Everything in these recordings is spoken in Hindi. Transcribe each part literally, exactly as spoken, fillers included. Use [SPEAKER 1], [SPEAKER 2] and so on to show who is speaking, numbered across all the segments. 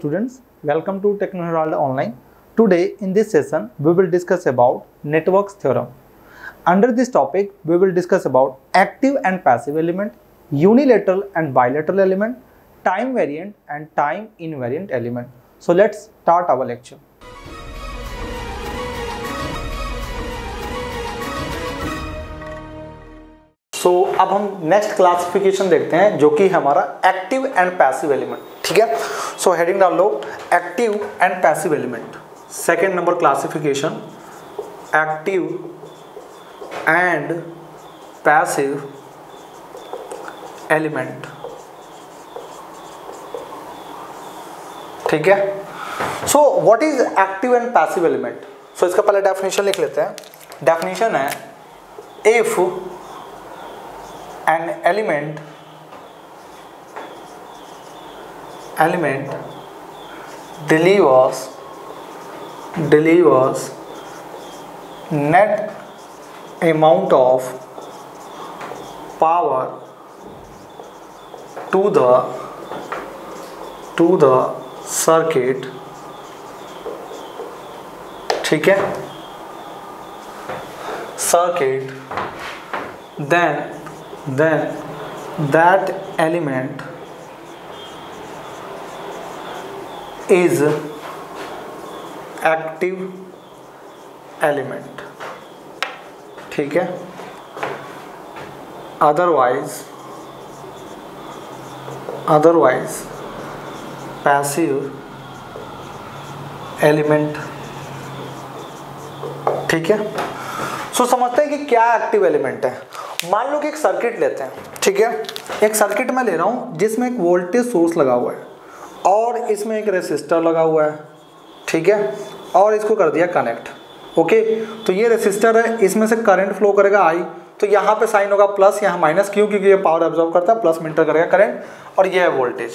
[SPEAKER 1] students, welcome to Techno Herald Online. Today in this session we will discuss about networks theorem. Under this topic we will discuss about active and passive element, unilateral and bilateral element, time variant and time invariant element. So let's start our lecture. So so, अब हम नेक्स्ट क्लासिफिकेशन देखते हैं जो कि हमारा एक्टिव एंड पैसिव एलिमेंट. ठीक है, सो हेडिंग डाल लो active and passive element. Second number classification active and passive element. ठीक है, so what is active and passive element. So इसका पहले डेफिनेशन लिख लेते हैं. डेफिनेशन है if an element element delivers delivers net amount of power to the to the circuit. ठीक है, circuit, then then that element is active element. ठीक है, otherwise otherwise passive element. ठीक है, सो समझते हैं कि क्या एक्टिव एलिमेंट है. मान लो कि एक सर्किट लेते हैं. ठीक है, एक सर्किट में ले रहा हूं जिसमें एक वोल्टेज सोर्स लगा हुआ है और इसमें एक रेसिस्टर लगा हुआ है. ठीक है, और इसको कर दिया कनेक्ट. ओके, तो ये रेसिस्टर है, इसमें से करंट फ्लो करेगा आई, तो यहाँ पे साइन होगा प्लस, यहाँ माइनस. क्यों? क्योंकि ये पावर एब्जॉर्ब करता है, प्लस में इंटर करेगा करंट, और ये है वोल्टेज.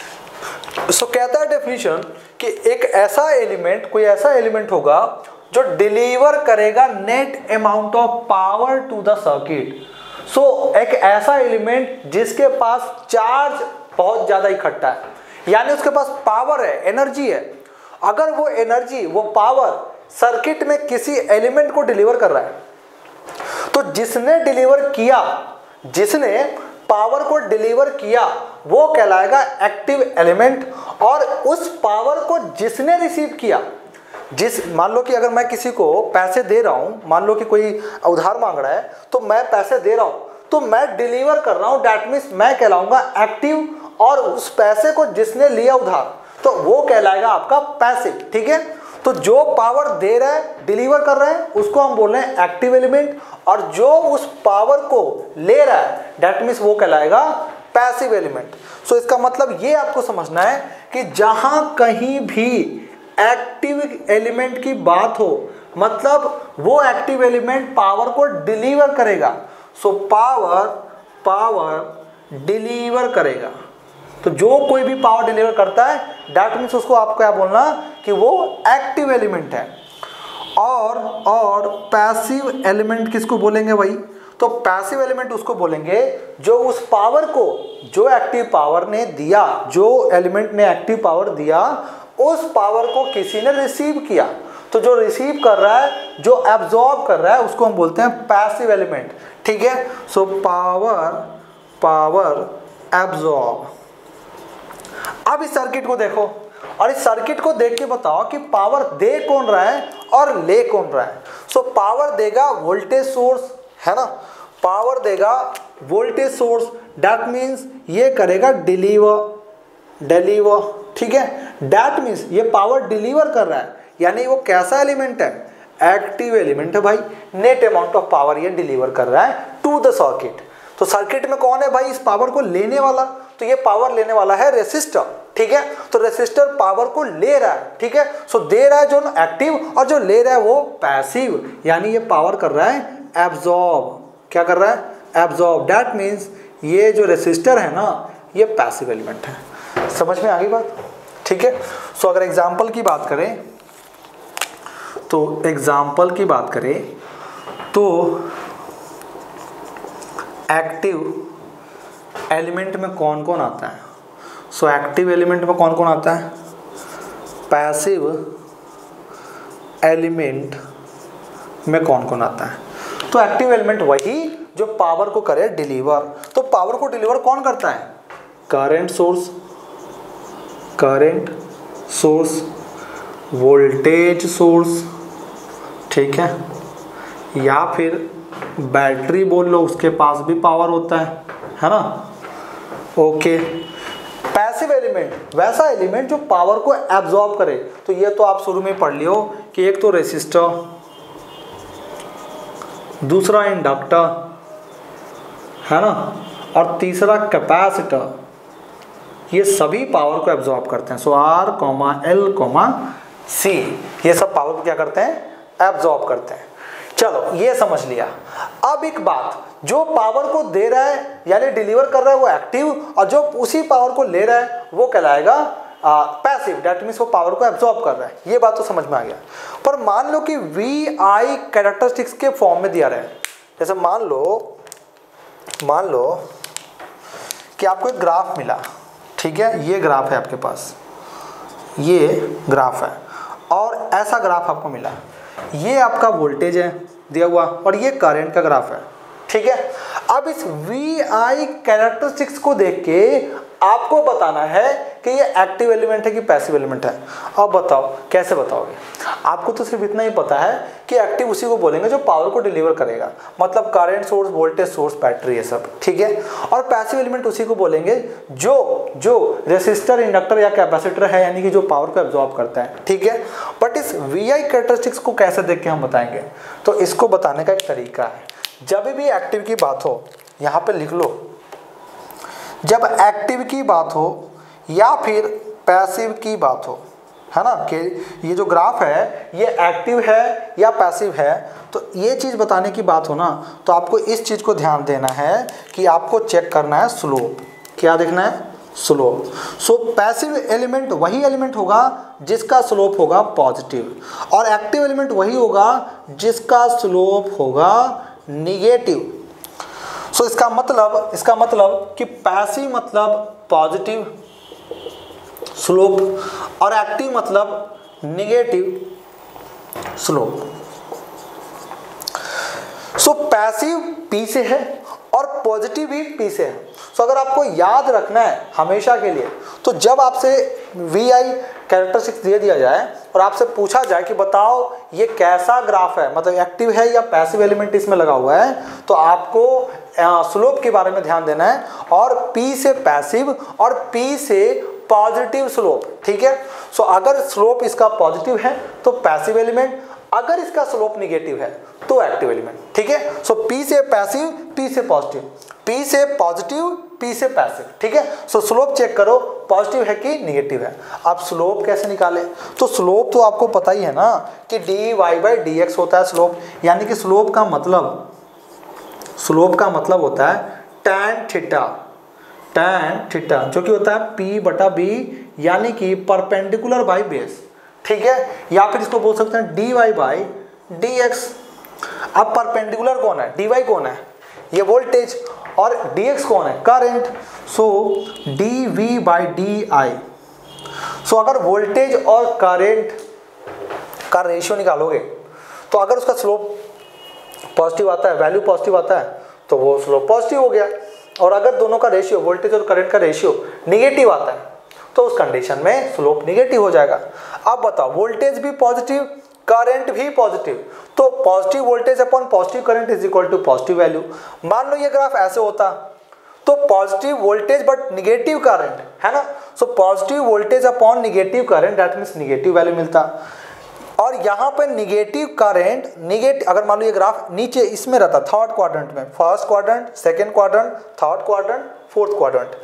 [SPEAKER 1] सो कहता है डेफिनेशन कि एक ऐसा एलिमेंट, कोई ऐसा एलिमेंट होगा जो डिलीवर करेगा net amount of power to the circuit. So एक ऐसा एलिमेंट जिसके पास चार्ज बहुत ज्यादा इकट्ठा है, यानी उसके पास पावर है, एनर्जी है. अगर वो एनर्जी, वो पावर सर्किट में किसी एलिमेंट को डिलीवर कर रहा है, तो जिसने डिलीवर किया, जिसने पावर को डिलीवर किया, वो कहलाएगा एक्टिव एलिमेंट. और उस पावर को जिसने रिसीव किया, जिस मान लो कि अगर मैं किसी को पैसे दे रहा हूं, मान लो कि कोई उधार मांग रहा है, तो मैं पैसे दे रहा हूं, तो मैं डिलीवर कर रहा हूं, दैट मीन्स मैं कहलाऊंगा एक्टिव. और उस पैसे को जिसने लिया उधार, तो वो कहलाएगा आपका पैसिव. ठीक है, तो जो पावर दे रहा है, डिलीवर कर रहा है, उसको हम बोल रहे हैं एक्टिव एलिमेंट. और जो उस पावर को ले रहा है, दैट मीन्स वो कहलाएगा पैसिव एलिमेंट. सो इसका मतलब ये आपको समझना है कि जहां कहीं भी एक्टिव एलिमेंट की बात हो, मतलब वो एक्टिव एलिमेंट पावर को डिलीवर करेगा. सो पावर पावर डिलीवर करेगा. तो जो कोई भी पावर डिलीवर करता है, दैट मीन्स उसको आप क्या बोलना कि वो एक्टिव एलिमेंट है. और और पैसिव एलिमेंट किसको बोलेंगे भाई? तो पैसिव एलिमेंट उसको बोलेंगे जो उस पावर को, जो एक्टिव पावर ने दिया, जो एलिमेंट ने एक्टिव पावर दिया, उस पावर को किसी ने रिसीव किया. तो जो रिसीव कर रहा है, जो एब्जॉर्ब कर रहा है, उसको हम बोलते हैं पैसिव एलिमेंट. ठीक है, सो पावर पावर एब्जॉर्ब. अब इस सर्किट को देखो और इस सर्किट को देख के बताओ कि पावर दे कौन रहा है और ले कौन रहा है. सो पावर देगा वोल्टेज सोर्स, है ना, पावर देगा वोल्टेज सोर्स, दैट मीन्स ये करेगा डिलीवर डिलीवर. ठीक है, दैट मीन्स ये पावर डिलीवर कर रहा है, यानी वो कैसा एलिमेंट है? एक्टिव एलिमेंट है भाई. नेट अमाउंट ऑफ पावर ये डिलीवर कर रहा है टू द सर्किट. तो सर्किट में कौन है भाई इस पावर को लेने वाला? तो ये पावर लेने वाला है रेसिस्टर. ठीक है, तो रेसिस्टर पावर को ले रहा है. ठीक है, सो दे रहा है जो एक्टिव, और जो ले रहा है वो पैसिव, यानी ये पावर कर रहा है एब्जॉर्ब. क्या कर रहा है? एब्जॉर्ब. दैट मीन्स ये जो रेसिस्टर है ना, ये पैसिव एलिमेंट है. समझ में आ गई बात? ठीक है, सो अगर एग्जाम्पल की बात करें, तो एग्जाम्पल की बात करें तो एक्टिव एलिमेंट में कौन कौन आता है? सो एक्टिव एलिमेंट में कौन कौन आता है? पैसिव एलिमेंट में कौन कौन आता है? तो एक्टिव एलिमेंट वही जो पावर को करे डिलीवर। तो पावर को डिलीवर कौन करता है? Current source, current source, voltage source, ठीक है, या फिर बैटरी बोल लो, उसके पास भी पावर होता है, है ना। ओके, पैसिव एलिमेंट वैसा एलिमेंट जो पावर को एब्जॉर्ब करे। तो ये तो आप शुरू में पढ़ लियो कि एक तो रेसिस्टर, दूसरा इंडक्टर, है ना, और तीसरा कैपेसिटर, ये सभी पावर को एब्जॉर्ब करते हैं। So R comma L comma C, ये सब पावर को क्या करते हैं? एब्जॉर्ब करते हैं। चलो ये समझ लिया। अब एक बात, जो पावर को दे रहा है यानी डिलीवर कर रहा है वो एक्टिव, और जो उसी पावर को ले रहा है वो कहलाएगा पैसिव, दैट मीन्स वो पावर को एब्जॉर्ब कर रहा है। ये बात तो समझ में आ गया। पर मान लो कि वी आई कैरेक्टरिस्टिक्स के फॉर्म में दिया रहे, जैसे मान लो मान लो कि आपको एक ग्राफ मिला, ठीक है, ये ग्राफ है आपके पास, ये ग्राफ है, और ऐसा ग्राफ आपको मिला, ये आपका वोल्टेज है दिया हुआ, और ये करंट का ग्राफ है, ठीक है। अब इस वी आई कैरेक्टरिस्टिक्स को देख के आपको बताना है कि ये एक्टिव एलिमेंट है कि पैसिव एलिमेंट है। अब बताओ कैसे बताओगे? आपको तो सिर्फ इतना ही पता है कि एक्टिव उसी को बोलेंगे जो पावर को डिलीवर करेगा, मतलब current source, voltage source, battery, ये सब, ठीक है। और पैसिव एलिमेंट उसी को बोलेंगे जो जो रेसिस्टर, इंडक्टर या कैपेसिटर है, यानी कि जो पावर को एब्जॉर्ब करता है, ठीक है। बट इस वी आई कैरेक्टरिस्टिक्स को कैसे देख के हम बताएंगे? तो इसको बताने का एक तरीका है, जब भी एक्टिव की बात हो, यहाँ पे लिख लो, जब एक्टिव की बात हो या फिर पैसिव की बात हो, है ना, कि ये जो ग्राफ है ये एक्टिव है या पैसिव है, तो ये चीज़ बताने की बात हो ना, तो आपको इस चीज़ को ध्यान देना है कि आपको चेक करना है स्लोप। क्या देखना है? स्लोप। सो पैसिव एलिमेंट वही एलिमेंट होगा जिसका स्लोप होगा पॉजिटिव, और एक्टिव एलिमेंट वही होगा जिसका स्लोप होगा निगेटिव। सो so, इसका मतलब इसका मतलब कि पैसिव मतलब पॉजिटिव स्लोप और एक्टिव मतलब negative slope. So passive P से है और पॉजिटिव भी पी से है। सो so, अगर आपको याद रखना है हमेशा के लिए, तो जब आपसे वी आई कैरेक्टरिस्टिक्स दे दिया जाए और आपसे पूछा जाए कि बताओ ये कैसा ग्राफ है, मतलब एक्टिव है या पैसिव एलिमेंट इसमें लगा हुआ है, तो आपको स्लोप के बारे में ध्यान देना है, और P से पैसिव और P से पॉजिटिव स्लोप, ठीक है। सो so, अगर स्लोप इसका पॉजिटिव है तो पैसिव एलिमेंट, अगर इसका स्लोप निगेटिव है तो एक्टिव एलिमेंट, ठीक है। सो P से पैसिव, P से पॉजिटिव, P से पॉजिटिव, P से पैसिव, ठीक है। सो स्लोप चेक करो पॉजिटिव है कि निगेटिव है। आप स्लोप कैसे निकालें? तो स्लोप तो आपको पता ही है ना कि d y by d x होता है स्लोप, यानी कि स्लोप का मतलब स्लोप का मतलब होता है टैन थीटा, टैन थीटा जो कि होता है P बटा बी, यानी कि परपेंडिकुलर बाई बेस, ठीक है। या फिर इसको बोल सकते हैं d y by d x. अब परपेंडिकुलर कौन है? डी वाई कौन है? ये वोल्टेज, और डी एक्स कौन है? Current. So d v by d i. So अगर वोल्टेज और करंट का रेशियो निकालोगे, तो अगर उसका स्लोप पॉजिटिव आता है, वैल्यू पॉजिटिव आता है, तो वो स्लोप पॉजिटिव हो गया। और अगर दोनों का रेशियो, वोल्टेज और करंट का रेशियो निगेटिव आता है, तो उस कंडीशन में स्लोप निगेटिव हो जाएगा। अब बताओ, वोल्टेज भी पॉजिटिव, करंट भी पॉजिटिव, तो positive voltage upon positive current is equal to positive value. मान लो ये ग्राफ ऐसे होता तो positive voltage but negative current, है ना। So positive voltage upon negative current, that means negative value मिलता। और यहाँ पर निगेटिव करंट, निगेटिव अगर मान लो ये ग्राफ नीचे इसमें रहता थर्ड क्वाड्रेंट में, first quadrant, second quadrant, third quadrant, fourth quadrant.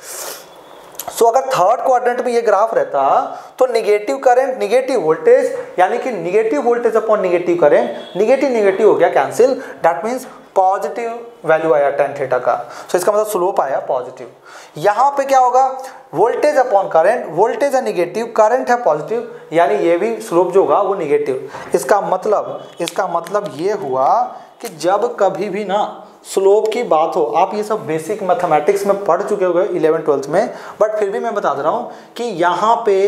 [SPEAKER 1] So so, अगर थर्ड क्वाड्रेंट में ये ग्राफ रहता तो निगेटिव करंट, निगेटिव वोल्टेज, यानी कि negative voltage upon negative current, negative negative हो गया cancel, that means positive value आया टेन थीटा का। सो so, इसका मतलब स्लोप आया पॉजिटिव। यहाँ पे क्या होगा? वोल्टेज अपॉन करंट, वोल्टेज है निगेटिव, करंट है पॉजिटिव, यानी ये भी स्लोप जो होगा वो निगेटिव। इसका मतलब इसका मतलब ये हुआ कि जब कभी भी ना स्लोप की बात हो, आप ये सब बेसिक मैथमेटिक्स में पढ़ चुके हो इलेवन ट्वेल्थ में, बट फिर भी मैं बता दे रहा हूँ कि यहाँ पे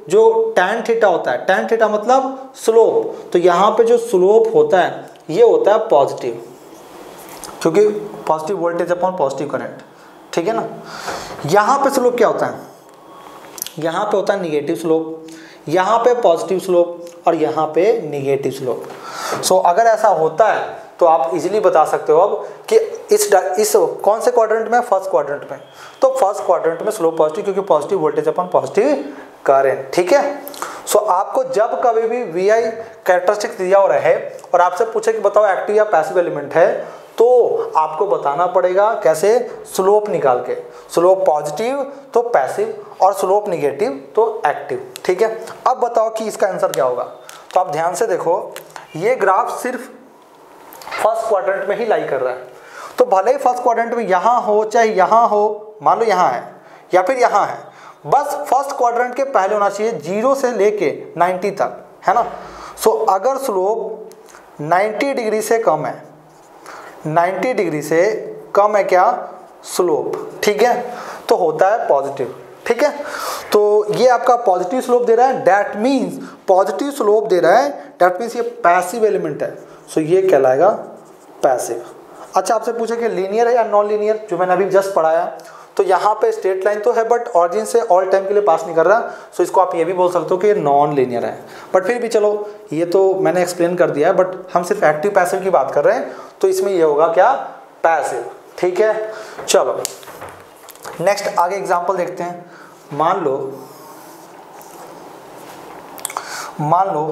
[SPEAKER 1] जो tan थीटा होता है, tan थीटा मतलब स्लोप, तो यहाँ पे जो स्लोप होता है ये होता है पॉजिटिव, क्योंकि positive voltage upon positive current, ठीक है ना। यहाँ पे स्लोप क्या होता है, यहाँ पे होता है निगेटिव स्लोप, यहाँ पे पॉजिटिव स्लोप और यहाँ पे निगेटिव स्लोप। सो अगर ऐसा होता है तो आप इजीली बता सकते हो अब कि इस इस कौन से क्वाड्रेंट में, फर्स्ट क्वाड्रेंट में, तो फर्स्ट क्वाड्रेंट में स्लोप पॉजिटिव, क्योंकि positive voltage upon positive current, ठीक है। सो आपको जब कभी भी वी आई कैरेक्टरिस्टिक्स दिया हो रहा है और आपसे पूछे कि बताओ एक्टिव या पैसिव एलिमेंट है, तो आपको बताना पड़ेगा कैसे, स्लोप निकाल के, स्लोप पॉजिटिव तो पैसिव और स्लोप निगेटिव तो एक्टिव, ठीक है। अब बताओ कि इसका आंसर क्या होगा। तो आप ध्यान से देखो, ये ग्राफ सिर्फ फर्स्ट क्वाड्रेंट में ही लाई कर रहा है, तो भले ही फर्स्ट क्वाड्रेंट में यहाँ हो चाहे यहाँ हो, मान लो यहाँ है या फिर यहाँ है, बस फर्स्ट क्वाड्रेंट के पहले होना चाहिए, जीरो से लेके नाइन्टी तक, है ना। सो अगर स्लोप नाइन्टी डिग्री से कम है, नाइन्टी डिग्री से कम है क्या स्लोप, ठीक है, तो होता है पॉजिटिव, ठीक है। तो ये आपका पॉजिटिव स्लोप दे रहा है, दैट मीन्स पॉजिटिव स्लोप दे रहा है, दैट मीन्स ये पैसिव एलिमेंट है, सो ये कहलाएगा पैसिव। अच्छा, आपसे पूछे कि लीनियर है या नॉन लीनियर, जो मैंने अभी जस्ट पढ़ाया, तो यहाँ पे स्ट्रेट लाइन तो है बट ऑरिजिन से ऑल टाइम के लिए पास नहीं कर रहा, सो इसको आप ये भी बोल सकते हो कि ये नॉन लीनियर है। बट फिर भी चलो, ये तो मैंने एक्सप्लेन कर दिया है, बट हम सिर्फ एक्टिव पैसिव की बात कर रहे हैं, तो इसमें ये होगा क्या, पैसिव, ठीक है। चलो नेक्स्ट आगे एग्जांपल देखते हैं। मान लो मान लो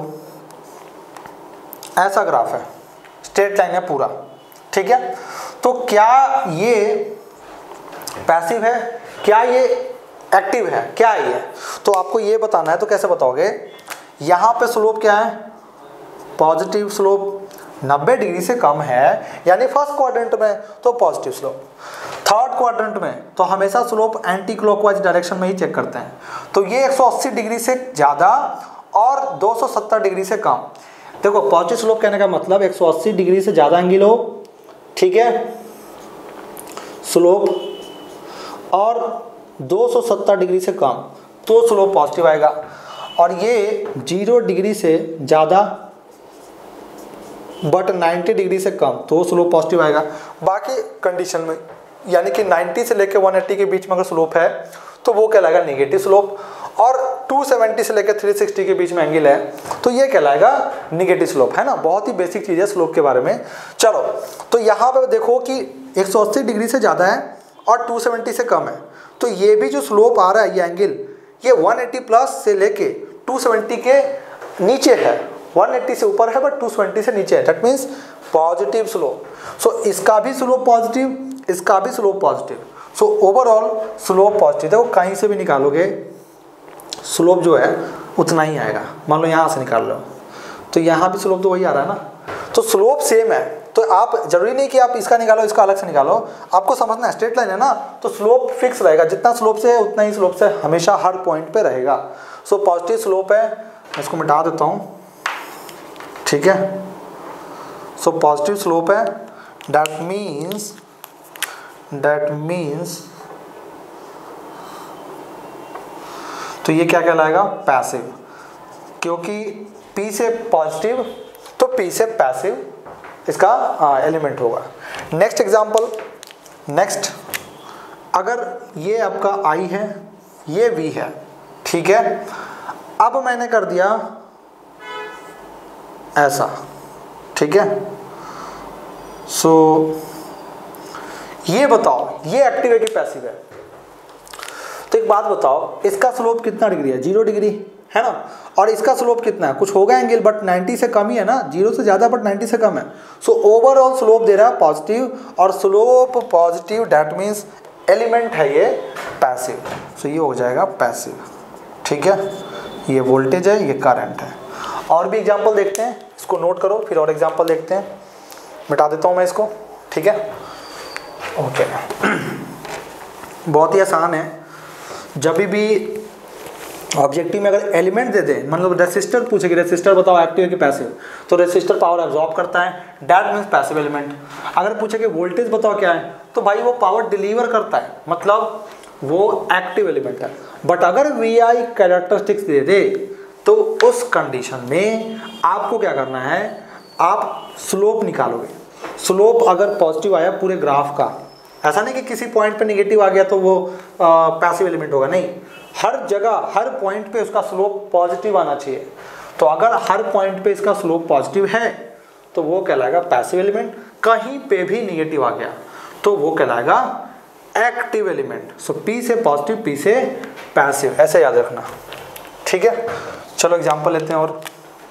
[SPEAKER 1] ऐसा ग्राफ है, स्ट्रेट लाइन है पूरा, ठीक है। तो क्या ये पैसिव है, क्या ये एक्टिव है, क्या है ये, तो आपको ये बताना है। तो कैसे बताओगे, यहाँ पे स्लोप क्या है, पॉजिटिव स्लोप, नब्बे डिग्री से कम है यानी फर्स्ट क्वाड्रेंट में तो पॉजिटिव स्लोप, थर्ड क्वाड्रेंट में तो हमेशा स्लोप एंटी क्लॉकवाइज डायरेक्शन में ही चेक करते हैं, तो ये एक सौ अस्सी डिग्री से ज़्यादा और दो सौ सत्तर डिग्री से कम। देखो पॉजिटिव स्लोप कहने का मतलब एक सौ अस्सी डिग्री से ज़्यादा एंगल हो, ठीक है, स्लोप, और दो सौ सत्तर डिग्री से कम तो स्लोप पॉजिटिव आएगा, और ये जीरो डिग्री से ज़्यादा बट नब्बे डिग्री से कम तो स्लोप पॉजिटिव आएगा। बाकी कंडीशन में यानी कि नब्बे से लेकर एक सौ अस्सी के बीच में अगर स्लोप है तो वो कहलाएगा नेगेटिव स्लोप, और दो सौ सत्तर से लेकर तीन सौ साठ के बीच में एंगल है तो ये कहलाएगा नेगेटिव स्लोप, है ना। बहुत ही बेसिक चीज़ है स्लोप के बारे में। चलो तो यहाँ पे देखो कि एक सौ अस्सी डिग्री से ज़्यादा है और दो सौ सत्तर से कम है, तो ये भी जो स्लोप आ रहा है ये एंगल, ये एक सौ अस्सी प्लस से लेके दो सौ सत्तर के नीचे है, एक सौ अस्सी से ऊपर है बट दो सौ सत्तर से नीचे है, that means positive slope. So इसका भी स्लोप पॉजिटिव, इसका भी slope positive, so overall slope positive. देखो कहीं से भी निकालोगे स्लोप जो है उतना ही आएगा। मान लो यहाँ से निकाल लो तो यहाँ भी स्लोप तो वही आ रहा है ना, तो स्लोप सेम है। तो आप जरूरी नहीं कि आप इसका निकालो इसका अलग से निकालो, आपको समझना है स्ट्रेट लाइन है ना, तो स्लोप फिक्स रहेगा, जितना स्लोप से है उतना ही स्लोप से हमेशा हर पॉइंट पे रहेगा। सो पॉजिटिव स्लोप है, इसको मिटा देता हूँ, ठीक है। सो पॉजिटिव स्लोप है, दैट मीन्स दैट मीन्स तो ये क्या कहलाएगा, पैसिव, क्योंकि P से पॉजिटिव तो P से पैसिव इसका एलिमेंट होगा। नेक्स्ट एग्जांपल, नेक्स्ट अगर ये आपका I है, ये V है, ठीक है। अब मैंने कर दिया ऐसा, ठीक है। सो ये बताओ ये एक्टिव है कि पैसिव है। तो एक बात बताओ, इसका स्लोप कितना डिग्री है, जीरो डिग्री है ना, और इसका स्लोप कितना है, कुछ होगा एंगल बट नब्बे से कम ही है ना, जीरो से ज़्यादा बट नब्बे से कम है। सो ओवरऑल स्लोप दे रहा है पॉजिटिव, और slope positive that means element है ये पैसिव, सो ये हो जाएगा पैसिव, ठीक है। ये वोल्टेज है, ये करंट है। और भी एग्जाम्पल देखते हैं, इसको नोट करो, फिर और एग्जाम्पल देखते हैं। मिटा देता हूँ मैं इसको, ठीक है, ओके। बहुत ही आसान है, जब भी ऑब्जेक्टिव में अगर एलिमेंट दे दे, मतलब रेसिस्टर पूछे कि रेसिस्टर बताओ एक्टिव है कि पैसिव, तो रेसिस्टर पावर एब्जॉर्ब करता है, दैट मीन्स पैसिव एलिमेंट। अगर पूछे कि वोल्टेज बताओ क्या है, तो भाई वो पावर डिलीवर करता है, मतलब वो एक्टिव एलिमेंट है। बट अगर वी आई कैरेक्टरिस्टिक्स दे दे तो उस कंडीशन में आपको क्या करना है, आप स्लोप निकालोगे। स्लोप अगर पॉजिटिव आया पूरे ग्राफ का, ऐसा नहीं कि किसी पॉइंट पे नेगेटिव आ गया तो वो पैसिव एलिमेंट होगा, नहीं, हर जगह हर पॉइंट पे उसका स्लोप पॉजिटिव आना चाहिए। तो अगर हर पॉइंट पे इसका स्लोप पॉजिटिव है तो वो कहलाएगा पैसिव एलिमेंट। कहीं पे भी नेगेटिव आ गया तो वो कहलाएगा एक्टिव एलिमेंट। सो पी से पॉजिटिव, पी से पैसिव, ऐसे याद रखना, ठीक है। चलो एग्जांपल लेते हैं और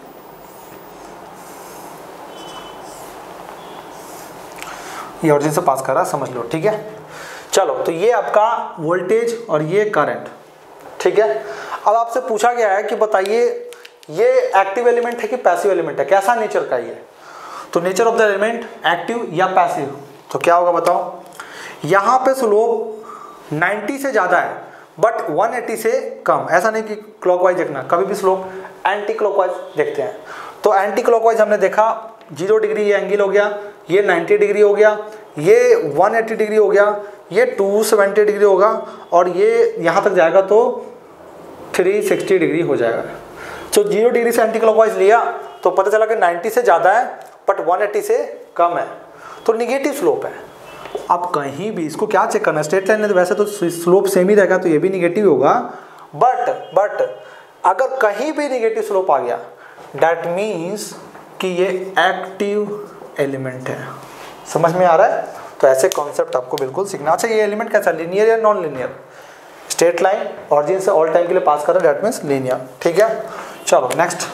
[SPEAKER 1] ये ऑरिजिन से पास कर रहा, समझ लो, ठीक है। चलो, तो ये आपका वोल्टेज और ये करंट, ठीक है। अब आपसे पूछा गया है कि बताइए ये एक्टिव एलिमेंट है कि पैसिव एलिमेंट है, कैसा नेचर का ये। तो nature of the element active या पैसिव, तो क्या होगा बताओ। यहाँ पे स्लोप नब्बे से ज़्यादा है बट एक सौ अस्सी से कम, ऐसा नहीं कि क्लॉकवाइज देखना, कभी भी स्लोप एंटी क्लॉकवाइज देखते हैं। तो एंटी क्लॉकवाइज हमने देखा जीरो डिग्री ये एंगल हो गया, ये नब्बे डिग्री हो गया, ये एक सौ अस्सी डिग्री हो गया, ये दो सौ सत्तर डिग्री होगा और ये यहाँ तक जाएगा तो तीन सौ साठ डिग्री हो जाएगा। तो जीरो डिग्री से एंटी क्लॉकवाइज लिया तो पता चला कि नब्बे से ज़्यादा है बट एक सौ अस्सी से कम है, तो निगेटिव स्लोप है। अब कहीं भी इसको क्या चेक करना है, स्ट्रेट लाइन है तो वैसे तो स्लोप सेम ही रहेगा तो ये भी निगेटिव होगा, बट बट अगर कहीं भी निगेटिव स्लोप आ गया दैट मीन्स कि ये एक्टिव एलिमेंट है। समझ में आ रहा है। तो ऐसे कॉन्सेप्ट आपको बिल्कुल सीखना चाहिए। ये एलिमेंट कैसा, लीनियर या non linear. Straight line origin से ऑल टाइम के लिए पास कर रहा है दैट मीन्स लीनियर, ठीक है। चलो नेक्स्ट,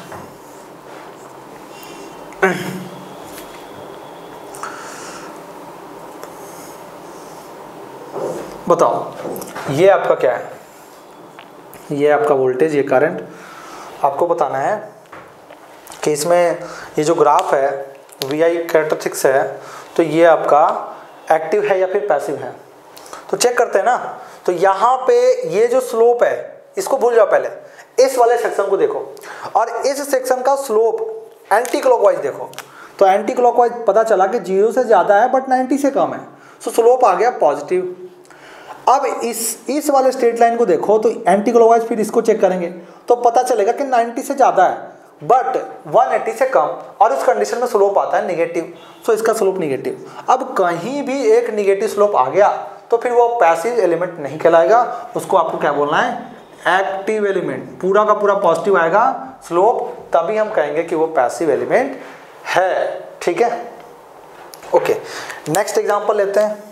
[SPEAKER 1] बताओ ये आपका क्या है, ये आपका वोल्टेज, ये करंट। आपको बताना है कि इसमें ये जो ग्राफ है वी आई कैरेक्टरिस्टिक्स है तो ये आपका एक्टिव है या फिर पैसिव है। तो चेक करते हैं ना। तो यहाँ पे ये जो स्लोप है इसको भूल जाओ, पहले इस वाले सेक्शन को देखो और इस सेक्शन का स्लोप एंटी क्लॉकवाइज देखो। तो एंटी क्लॉकवाइज पता चला कि जीरो से ज़्यादा है बट नब्बे से कम है, सो स्लोप आ गया पॉजिटिव। अब इस इस वाले स्ट्रेट लाइन को देखो तो एंटी क्लॉकवाइज, फिर इसको चेक करेंगे तो पता चलेगा कि नब्बे से ज़्यादा है बट एक सौ अस्सी से कम और उस कंडीशन में स्लोप आता है नेगेटिव, सो इसका स्लोप नेगेटिव। अब कहीं भी एक नेगेटिव स्लोप आ गया तो फिर वो पैसिव एलिमेंट नहीं कहलाएगा, उसको आपको क्या बोलना है, एक्टिव एलिमेंट। पूरा का पूरा पॉजिटिव आएगा स्लोप, तभी हम कहेंगे कि वो पैसिव एलिमेंट है, ठीक है। ओके, नेक्स्ट एग्जांपल लेते हैं।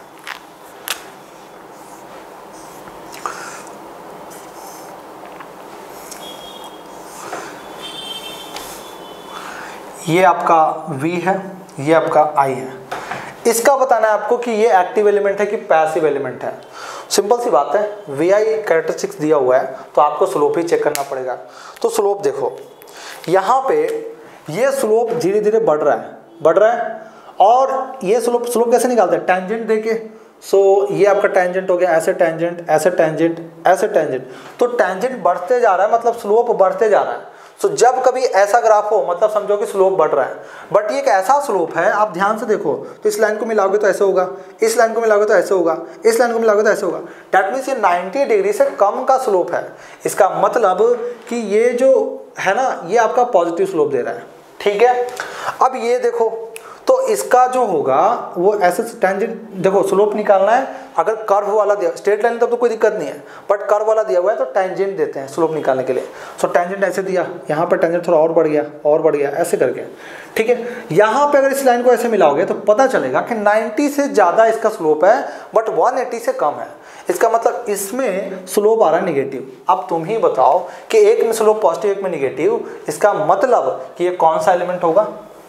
[SPEAKER 1] ये आपका V है, ये आपका I है। इसका बताना है आपको कि ये एक्टिव एलिमेंट है कि पैसिव एलिमेंट है। सिंपल सी बात है, वी आई कैरेक्टरिस्टिक्स दिया हुआ है तो आपको स्लोप ही चेक करना पड़ेगा। तो स्लोप देखो, यहाँ पे ये स्लोप धीरे धीरे बढ़ रहा है, बढ़ रहा है और ये स्लोप स्लोप कैसे निकालते हैं, टेंजेंट देके। सो ये आपका टेंजेंट हो गया, ऐसे टेंजेंट, ऐसे टेंजेंट, ऐसे टेंजेंट। तो टेंजेंट बढ़ते जा रहा है मतलब स्लोप बढ़ते जा रहा है। सो so, जब कभी ऐसा ग्राफ हो मतलब समझो कि स्लोप बढ़ रहा है, बट ये एक ऐसा स्लोप है, आप ध्यान से देखो तो इस लाइन को मिलाओगे तो ऐसे होगा, इस लाइन को मिलाओगे तो ऐसे होगा, इस लाइन को मिलाओगे तो ऐसे होगा। दैट मीन्स ये नब्बे डिग्री से कम का स्लोप है। इसका मतलब कि ये जो है ना, ये आपका पॉजिटिव स्लोप दे रहा है, ठीक है। अब ये देखो तो इसका जो होगा वो ऐसे टेंजेंट, देखो स्लोप निकालना है, अगर कर्व वाला दिया, स्ट्रेट लाइन तब तो कोई दिक्कत नहीं है, बट कर्व वाला दिया हुआ है तो टेंजेंट देते हैं स्लोप निकालने के लिए। सो टेंजेंट ऐसे दिया, यहाँ पर टेंजेंट थोड़ा और बढ़ गया और बढ़ गया, ऐसे करके, ठीक है। यहाँ पे अगर इस लाइन को ऐसे मिलाओगे तो पता चलेगा कि नब्बे से ज़्यादा इसका स्लोप है बट एक सौ अस्सी से कम है। इसका मतलब इसमें स्लोप आ रहा है निगेटिव। अब तुम ही बताओ कि एक में स्लोप पॉजिटिव, एक में निगेटिव, इसका मतलब कि ये कौन सा एलिमेंट होगा,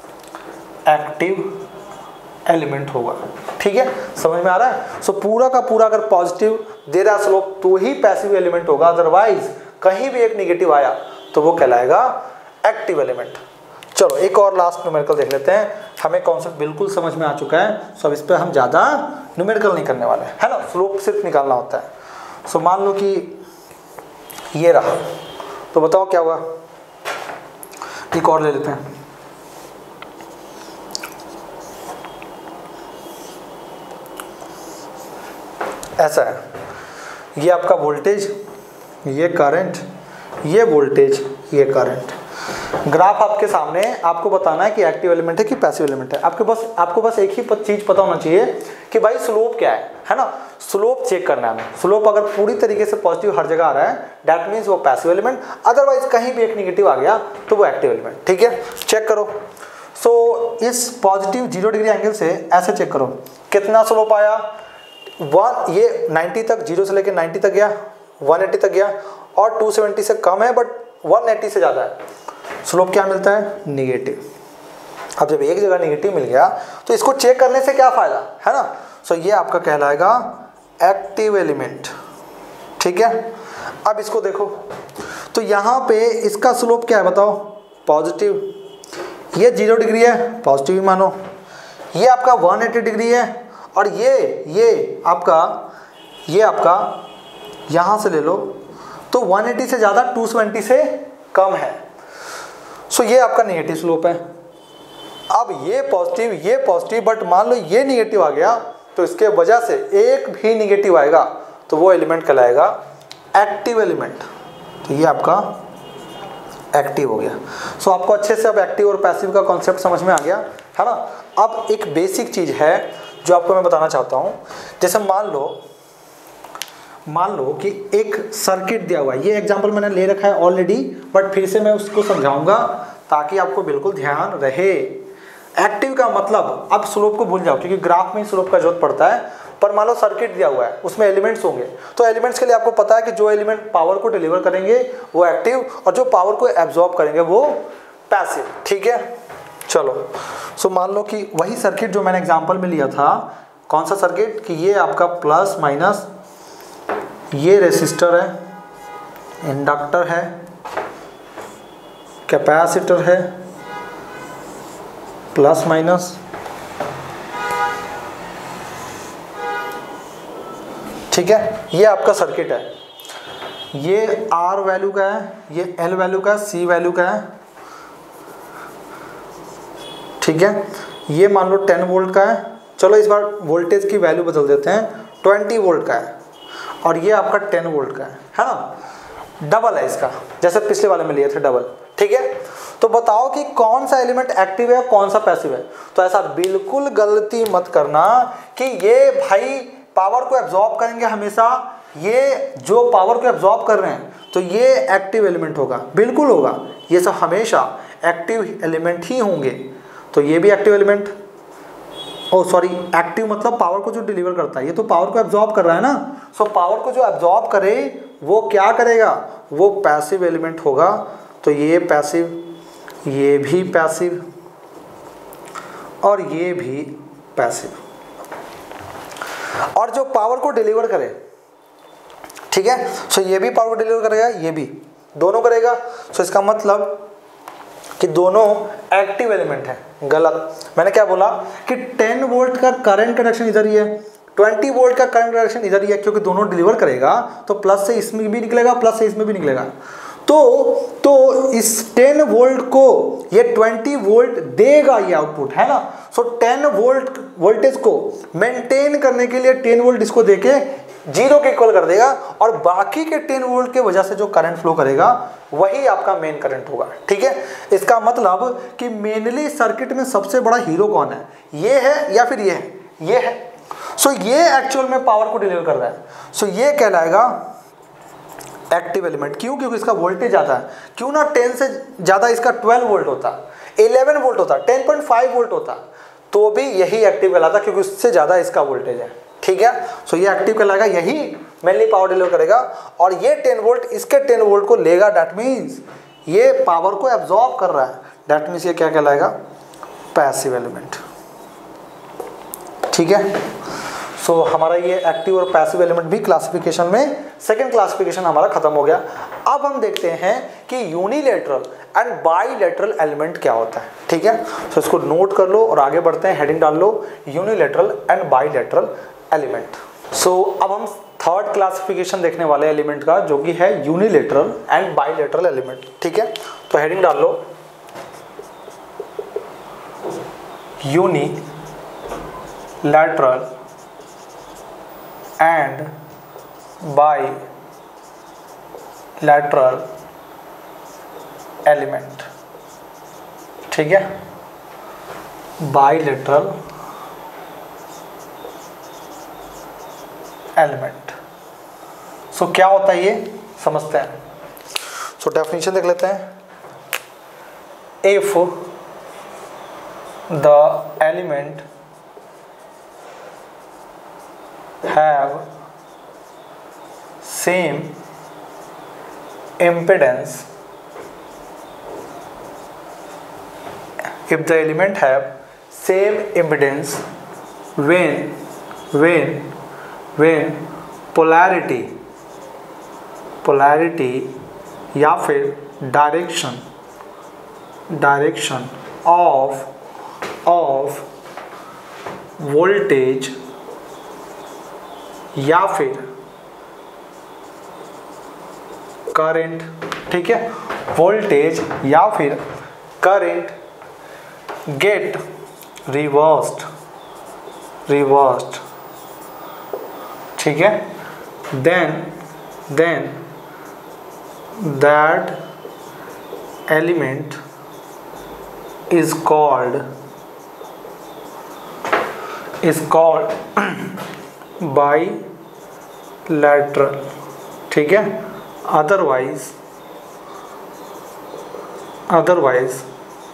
[SPEAKER 1] एक्टिव एलिमेंट होगा, ठीक है। समझ में आ रहा है। सो so, पूरा का पूरा अगर पॉजिटिव दे रहा स्लोप तो ही पैसिव एलिमेंट होगा, अदरवाइज कहीं भी एक निगेटिव आया तो वो कहलाएगा एक्टिव एलिमेंट। चलो एक और लास्ट न्यूमेरिकल देख लेते हैं। हमें कॉन्सेप्ट बिल्कुल समझ में आ चुका है, सो अब इस पर हम ज़्यादा न्यूमेरिकल नहीं करने वाले हैं, है ना। स्लोप सिर्फ निकालना होता है। सो मान लो कि ये रहा, तो बताओ क्या हुआ। एक और ले लेते हैं। ऐसा है, ये आपका वोल्टेज, ये करंट, ये वोल्टेज, ये करंट। ग्राफ आपके सामने, आपको बताना है कि एक्टिव एलिमेंट है कि पैसिव एलिमेंट है। आपके बस आपको बस एक ही चीज पता होना चाहिए कि भाई स्लोप क्या है, है ना। स्लोप चेक करना है हमें। स्लोप अगर पूरी तरीके से पॉजिटिव हर जगह आ रहा है दैट मीन्स वो पैसिव एलिमेंट, अदरवाइज कहीं भी एक निगेटिव आ गया तो वो एक्टिव एलिमेंट। ठीक है, चेक करो। सो so, इस पॉजिटिव जीरो डिग्री एंगल से ऐसे चेक करो कितना स्लोप आया। वन ये नाइन्टी तक, जीरो से लेकर नाइन्टी तक गया, वन एटी तक गया, और टू सेवेंटी से कम है बट वन एटी से ज़्यादा है। स्लोप क्या मिलता है? निगेटिव। अब जब एक जगह निगेटिव मिल गया तो इसको चेक करने से क्या फ़ायदा, है ना। सो so, ये आपका कहलाएगा एक्टिव एलिमेंट। ठीक है, अब इसको देखो तो यहाँ पे इसका स्लोप क्या है बताओ? पॉजिटिव। ये जीरो डिग्री है, पॉजिटिव ही मानो। ये आपका वन एटी डिग्री है, और ये ये आपका ये आपका यहाँ से ले लो तो वन एटी से ज़्यादा, टू सेवेंटी से कम है। सो so, ये आपका नेगेटिव स्लोप है। अब ये पॉजिटिव, ये पॉजिटिव, बट मान लो ये निगेटिव आ गया तो इसके वजह से एक भी निगेटिव आएगा तो वो एलिमेंट कहलाएगा एक्टिव एलिमेंट। तो ये आपका एक्टिव हो गया। सो so, आपको अच्छे से अब एक्टिव और पैसिव का कॉन्सेप्ट समझ में आ गया, है ना। अब एक बेसिक चीज़ है जो आपको मैं बताना चाहता हूँ। जैसे मान लो मान लो कि एक सर्किट दिया हुआ है, ये एग्जांपल मैंने ले रखा है ऑलरेडी, बट फिर से मैं उसको समझाऊंगा ताकि आपको बिल्कुल ध्यान रहे। एक्टिव का मतलब, अब स्लोप को भूल जाओ क्योंकि ग्राफ में स्लोप का जरूरत पड़ता है, पर मान लो सर्किट दिया हुआ है उसमें एलिमेंट्स होंगे, तो एलिमेंट्स के लिए आपको पता है कि जो एलिमेंट पावर को डिलीवर करेंगे वो एक्टिव, और जो पावर को एब्जॉर्ब करेंगे वो पैसिव। ठीक है, चलो। सो मान लो कि वही सर्किट जो मैंने एग्जाम्पल में लिया था, कौन सा सर्किट, कि ये आपका प्लस माइनस, ये रेसिस्टर है, इंडक्टर है, कैपेसिटर है, प्लस माइनस। ठीक है, ये आपका सर्किट है। ये आर वैल्यू का है, ये एल वैल्यू का है, सी वैल्यू का है। ठीक है, ये मान लो टेन वोल्ट का है। चलो इस बार वोल्टेज की वैल्यू बदल देते हैं, ट्वेंटी वोल्ट का है, और ये आपका टेन वोल्ट का है, है ना। डबल है इसका, जैसे पिछले वाले में लिए थे डबल। ठीक है, तो बताओ कि कौन सा एलिमेंट एक्टिव है, कौन सा पैसिव है। तो ऐसा बिल्कुल गलती मत करना कि ये भाई पावर को एब्जॉर्ब करेंगे हमेशा, ये जो पावर को एब्जॉर्ब कर रहे हैं तो ये एक्टिव एलिमेंट होगा, बिल्कुल होगा। ये सब हमेशा एक्टिव एलिमेंट ही होंगे। तो ये भी active element, oh sorry active मतलब पावर को जो डिलीवर करता है, ये तो पावर को एब्जॉर्ब कर रहा है ना। सो पावर को जो एब्जॉर्ब करे वो क्या करेगा, वो पैसिव एलिमेंट होगा। तो ये पैसिव, ये भी पैसिव, और ये भी पैसिव। और जो पावर को डिलीवर करे, ठीक है, सो ये भी पावर को डिलीवर करेगा, ये भी, दोनों करेगा। सो इसका मतलब कि दोनों एक्टिव एलिमेंट है। गलत, मैंने क्या बोला कि टेन वोल्ट का करंट कनेक्शन इधर ही है, ट्वेंटी वोल्ट का करंट कनेक्शन इधर ही है, क्योंकि दोनों डिलीवर करेगा तो प्लस से इसमें भी निकलेगा, प्लस से इसमें भी निकलेगा। तो तो इस टेन वोल्ट को ये ट्वेंटी वोल्ट देगा, ये आउटपुट है ना। सो टेन वोल्ट वोल्टेज को मेंटेन करने के लिए टेन वोल्ट इसको देके जीरो के इक्वल कर देगा, और बाकी के टेन वोल्ट के वजह से जो करंट फ्लो करेगा वही आपका मेन करंट होगा। ठीक है, इसका मतलब कि मेनली सर्किट में सबसे बड़ा हीरो कौन है, ये है या फिर ये है, ये है। सो so, ये एक्चुअल में पावर को डिलीवर कर रहा है। सो so, ये कहलाएगा एक्टिव एलिमेंट। क्यों? क्योंकि इसका वोल्टेज ज़्यादा है। क्यों ना टेन से ज़्यादा इसका ट्वेल्व वोल्ट होता, इलेवन वोल्ट होता, टेन पॉइंट फाइव वोल्ट होता, तो भी यही एक्टिव कहलाता, क्योंकि उससे ज़्यादा इसका वोल्टेज है। ठीक है, सो ये एक्टिव कहलाएगा, यही मेनली पावर डिलीवर करेगा, और ये टेन वोल्ट इसके टेन वोल्ट को लेगा, डैट मीन्स ये पावर को एब्जॉर्ब कर रहा है, डैट मीन्स ये क्या कहलाएगा, पैसिव एलिमेंट। ठीक है, सो so, हमारा ये एक्टिव और पैसिव एलिमेंट भी क्लासिफिकेशन में सेकंड क्लासिफिकेशन हमारा खत्म हो गया। अब हम देखते हैं कि यूनिलेटरल एंड बाईलेटरल एलिमेंट क्या होता है। ठीक है, सो so, इसको नोट कर लो और आगे बढ़ते हैं, हेडिंग डाल लो, unilateral and bilateral element. So अब हम थर्ड क्लासिफिकेशन देखने वाले एलिमेंट का, जो कि है यूनिलेटरल एंड बाईलेटरल एलिमेंट। ठीक है, तो हेडिंग डाल लो, unilateral and bilateral element, ठीक है, बाईलेटरल एलिमेंट। सो क्या होता है ये समझते हैं। सो so, डेफिनेशन देख लेते हैं। If the element have same impedance, if the element have same impedance when when when polarity polarity या फिर direction direction of of voltage या फिर करंट, ठीक है, वोल्टेज या फिर करंट गेट रिवर्स्ड रिवर्स्ड ठीक है, then then that element is called is called bilateral, ठीक है, अदरवाइज अदरवाइज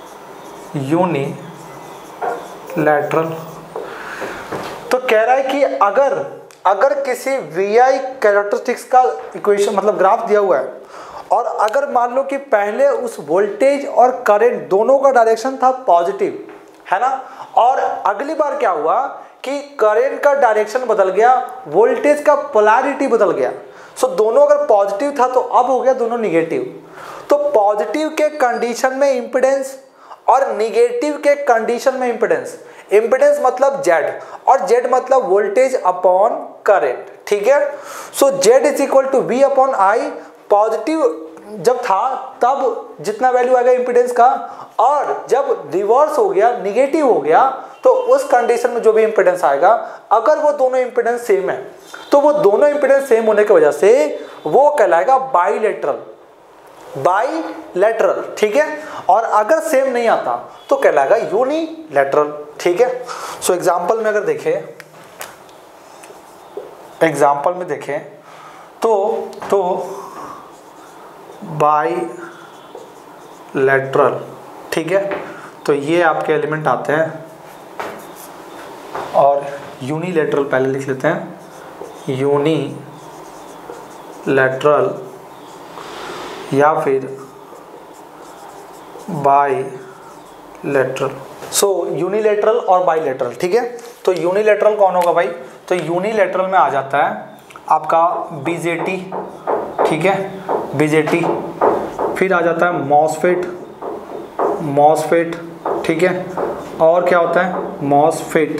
[SPEAKER 1] यूनिलैटरल। तो कह रहा है कि अगर अगर किसी वी आई कैरेक्टरिस्टिक्स का इक्वेशन मतलब ग्राफ दिया हुआ है और अगर मान लो कि पहले उस वोल्टेज और करंट दोनों का डायरेक्शन था पॉजिटिव, है ना, और अगली बार क्या हुआ कि करंट का डायरेक्शन बदल गया, वोल्टेज का पोलैरिटी बदल गया। सो दोनों अगर पॉजिटिव था तो अब हो गया दोनों निगेटिव। तो पॉजिटिव के कंडीशन में इम्पिडेंस और निगेटिव के कंडीशन में इम्पिडेंस, इम्पिडेंस मतलब जेड और जेड मतलब वोल्टेज अपॉन करंट, ठीक है। So Z is equal to V upon I. Positive जब था तब जितना वैल्यू आएगा इम्पिडेंस का, और जब रिवर्स हो गया निगेटिव हो गया तो उस कंडीशन में जो भी इम्पिडेंस आएगा, अगर वो दोनों इम्पिडेंस सेम है तो वो दोनों इम्पिडेंस सेम होने की वजह से वो कहलाएगा बाईलेटरल बाईलेटरल, ठीक है। और अगर सेम नहीं आता तो कहलाएगा यूनिलैटरल, ठीक है। सो एग्जांपल में अगर देखें एग्जांपल में देखें तो तो बाईलेटरल, ठीक है, तो ये आपके एलिमेंट आते हैं। और यूनिलैटरल पहले लिख लेते हैं, यूनिलैटरल या फिर बाईलेटरल। सो यूनिलैटरल और बाईलेटरल, ठीक है। तो यूनिलैटरल कौन होगा भाई? तो यूनिलैटरल में आ जाता है आपका बीजेटी, ठीक है, बीजेटी। फिर आ जाता है मॉसफेट मॉसफेट, ठीक है। और क्या होता है? MOSFET,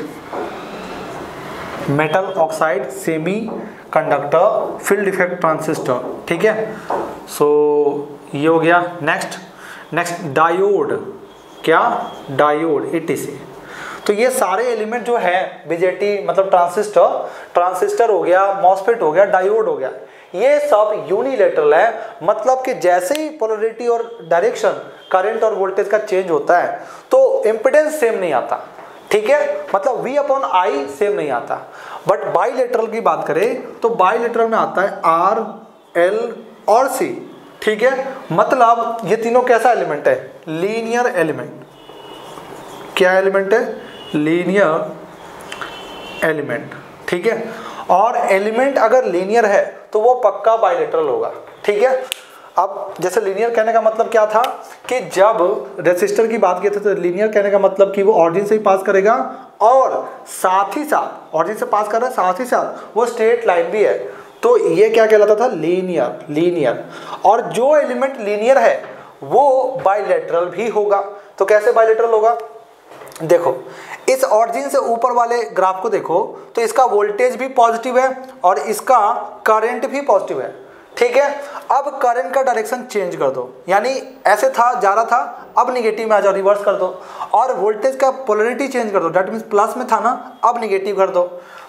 [SPEAKER 1] metal oxide semiconductor field effect transistor, ठीक है। सो ये हो गया। नेक्स्ट नेक्स्ट डायोड, क्या? Diode, etc. तो ये सारे एलिमेंट जो है बीजेटी मतलब ट्रांजिस्टर ट्रांजिस्टर हो गया, मॉसफेट हो गया, डायोड हो गया, ये सब यूनिलैटरल है। मतलब कि जैसे ही पोलैरिटी और डायरेक्शन करंट और वोल्टेज का चेंज होता है तो इम्पिडेंस सेम नहीं आता, ठीक है, मतलब V अपॉन आई सेम नहीं आता। बट बाईलेटरल की बात करें तो बाईलेटरल में आता है R, L और C, ठीक है। मतलब ये तीनों कैसा एलिमेंट है? Linear element. क्या एलिमेंट है? लीनियर एलिमेंट, ठीक है। और एलिमेंट अगर लीनियर है तो वो पक्का बाईलेटरल होगा, ठीक है। अब जैसे लीनियर कहने का मतलब क्या था कि जब रेसिस्टर की बात किए थे तो लीनियर कहने का मतलब कि वो ऑरिजिन से ही पास करेगा और साथ ही साथ ऑरिजिन से पास कर रहा है, साथ ही साथ वो स्ट्रेट लाइन भी है, तो ये क्या कहलाता था? Linear linear. और जो एलिमेंट लीनियर है वो बाईलेटरल भी होगा। तो कैसे बाईलेटरल होगा? देखो, इस ऑरिजिन से ऊपर वाले ग्राफ को देखो तो इसका वोल्टेज भी पॉजिटिव है और इसका करंट भी पॉजिटिव है, ठीक है। अब करंट का डायरेक्शन चेंज कर दो, यानी ऐसे था जा रहा था, अब निगेटिव में आ जाओ, रिवर्स कर दो। और वोल्टेज का पोलैरिटी चेंज कर दो, दैट मीन्स प्लस में था ना, अब निगेटिव कर दो।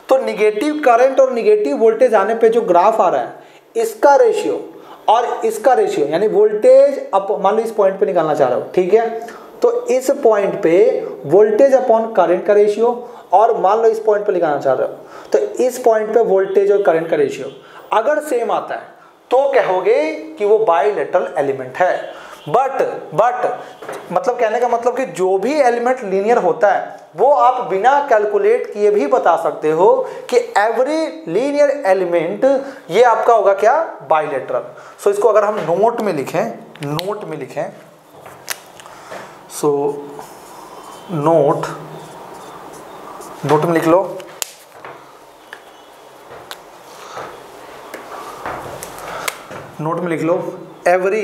[SPEAKER 1] तो निगेटिव करंट और निगेटिव वोल्टेज आने पे जो ग्राफ आ रहा है, इसका रेशियो और इसका रेशियो, यानी वोल्टेज अप, मान लो इस पॉइंट पे निकालना चाह रहा हो, ठीक है, तो इस पॉइंट पे वोल्टेज अपॉन करंट का रेशियो, और मान लो इस पॉइंट पे निकालना चाह रहे हो तो इस पॉइंट पे वोल्टेज और करंट का रेशियो अगर सेम आता है तो कहोगे कि वो बाइलेटरल एलिमेंट है। बट बट मतलब कहने का मतलब कि जो भी एलिमेंट लीनियर होता है वो आप बिना कैलकुलेट किए भी बता सकते हो कि एवरी लीनियर एलिमेंट ये आपका होगा क्या, बाइलेटरल। सो इसको अगर हम नोट में लिखें, नोट में लिखें सो नोट नोट में लिख लो, नोट में लिख लो every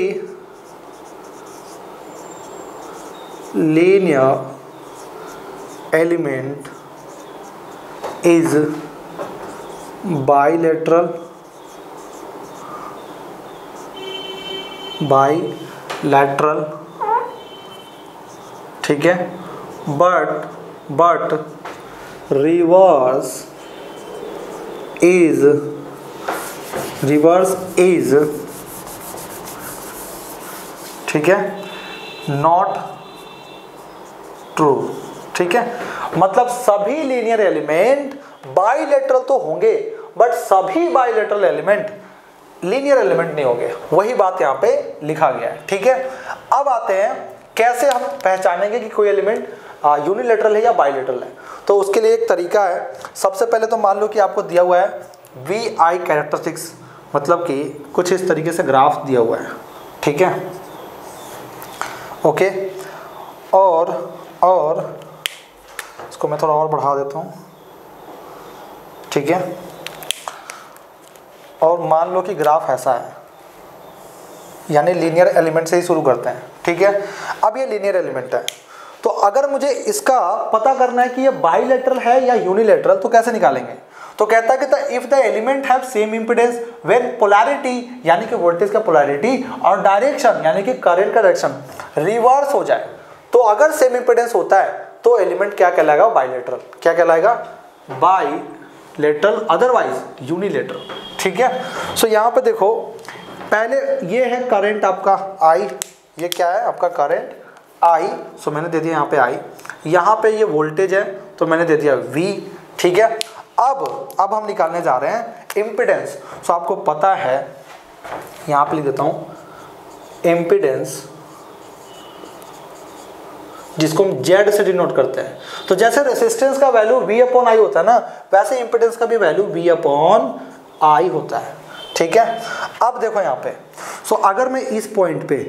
[SPEAKER 1] linear element is bilateral, bilateral, ठीक है, but but reverse is reverse is ठीक है, नॉट ट्रू, ठीक है। मतलब सभी लीनियर एलिमेंट बाइलेटरल तो होंगे बट सभी बाइलेटरल एलिमेंट लीनियर एलिमेंट नहीं होंगे, वही बात यहाँ पे लिखा गया है, ठीक है। अब आते हैं कैसे हम पहचानेंगे कि कोई एलिमेंट यूनिलेटरल है या बाइलेटरल है। तो उसके लिए एक तरीका है, सबसे पहले तो मान लो कि आपको दिया हुआ है वी आई कैरेक्टरिस्टिक्स, मतलब कि कुछ इस तरीके से ग्राफ दिया हुआ है, ठीक है, ओके। और और इसको मैं थोड़ा और बढ़ा देता हूँ, ठीक है। और मान लो कि ग्राफ ऐसा है, यानी लीनियर एलिमेंट से ही शुरू करते हैं, ठीक है। अब ये लीनियर एलिमेंट है, तो अगर मुझे इसका पता करना है कि ये बाइलेटरल है या यूनिलेटरल तो कैसे निकालेंगे। तो कहता है कि if the element have same impedance when polarity, यानी कि वोल्टेज का पोलैरिटी, और डायरेक्शन यानी कि करंट का डायरेक्शन रिवर्स हो जाए, तो अगर सेम इंपीडेंस होता है तो एलिमेंट क्या कहलाएगा, बाइलेटरल। क्या कहलाएगा, बाइलेटरल, अदरवाइज यूनिलेटरल, ठीक है। सो यहाँ पे देखो, पहले ये है करंट आपका आई, ये क्या है आपका करंट आई, सो मैंने दे दिया यहाँ पे आई, यहाँ पे ये वोल्टेज है तो मैंने दे दिया वी, ठीक है। अब अब हम निकालने जा रहे हैं इम्पीडेंस। सो आपको पता है, यहाँ पे लिख देता हूँ इम्पीडेंस, जिसको हम जेड से डिनोट करते हैं। तो जैसे रेसिस्टेंस का वैल्यू वी अपॉन आई होता है ना, वैसे इम्पीडेंस का भी वैल्यू वी अपॉन आई होता है, ठीक है। अब देखो यहाँ पे, सो अगर मैं इस पॉइंट पे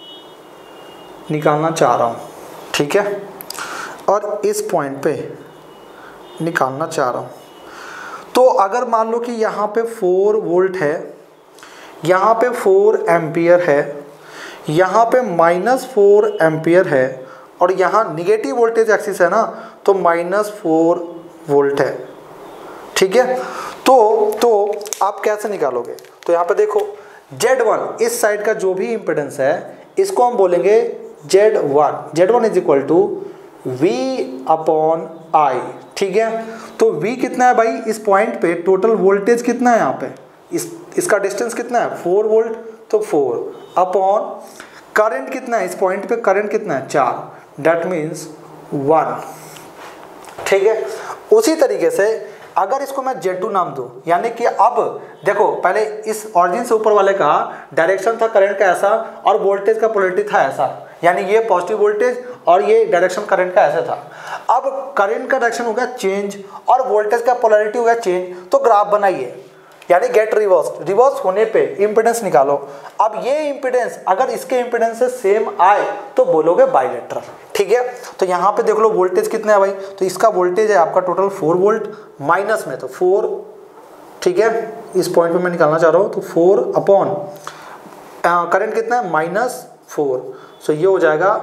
[SPEAKER 1] निकालना चाह रहा हूँ, ठीक है, और इस पॉइंट पे निकालना चाह रहा हूँ, तो अगर मान लो कि यहाँ पे फोर वोल्ट है, यहाँ पे फोर एम्पियर है, यहाँ पे माइनस फोर एम्पियर है, और यहाँ निगेटिव वोल्टेज एक्सिस है ना, तो माइनस फोर वोल्ट है, ठीक है। तो तो आप कैसे निकालोगे, तो यहाँ पे देखो जेड वन, इस साइड का जो भी इम्पिडेंस है इसको हम बोलेंगे Z one, Z one is equal to V upon I, ठीक है। तो V कितना है भाई, इस पॉइंट पे टोटल वोल्टेज कितना है, यहाँ पे इस इसका डिस्टेंस कितना है, फोर वोल्ट, तो फोर अपॉन करंट कितना है, इस पॉइंट पे करंट कितना है, चार, डेट मीन्स वन, ठीक है। उसी तरीके से अगर इसको मैं जेड टू नाम दूँ, यानी कि अब देखो पहले इस ऑरिजिन से ऊपर वाले का डायरेक्शन था करंट का ऐसा, और वोल्टेज का पोलैरिटी था ऐसा, यानी ये पॉजिटिव वोल्टेज और ये डायरेक्शन करंट का ऐसा था। अब करंट का डायरेक्शन हो गया चेंज और वोल्टेज का पोलैरिटी हो गया चेंज, तो ग्राफ बनाइए, यानी गेट रिवर्स, रिवर्स होने पे इम्पीडेंस निकालो। अब ये इम्पीडेंस अगर इसके इम्पीडेंस से सेम आए तो बोलोगे बाइलेटरल, ठीक है। तो यहाँ पे देख लो वोल्टेज कितना है भाई, तो इसका वोल्टेज है आपका टोटल फोर वोल्ट, माइनस में तो फोर, ठीक है, इस पॉइंट पे मैं निकालना चाह रहा हूँ, तो फोर अपॉन करंट कितना है, माइनस फोर, सो ये हो जाएगा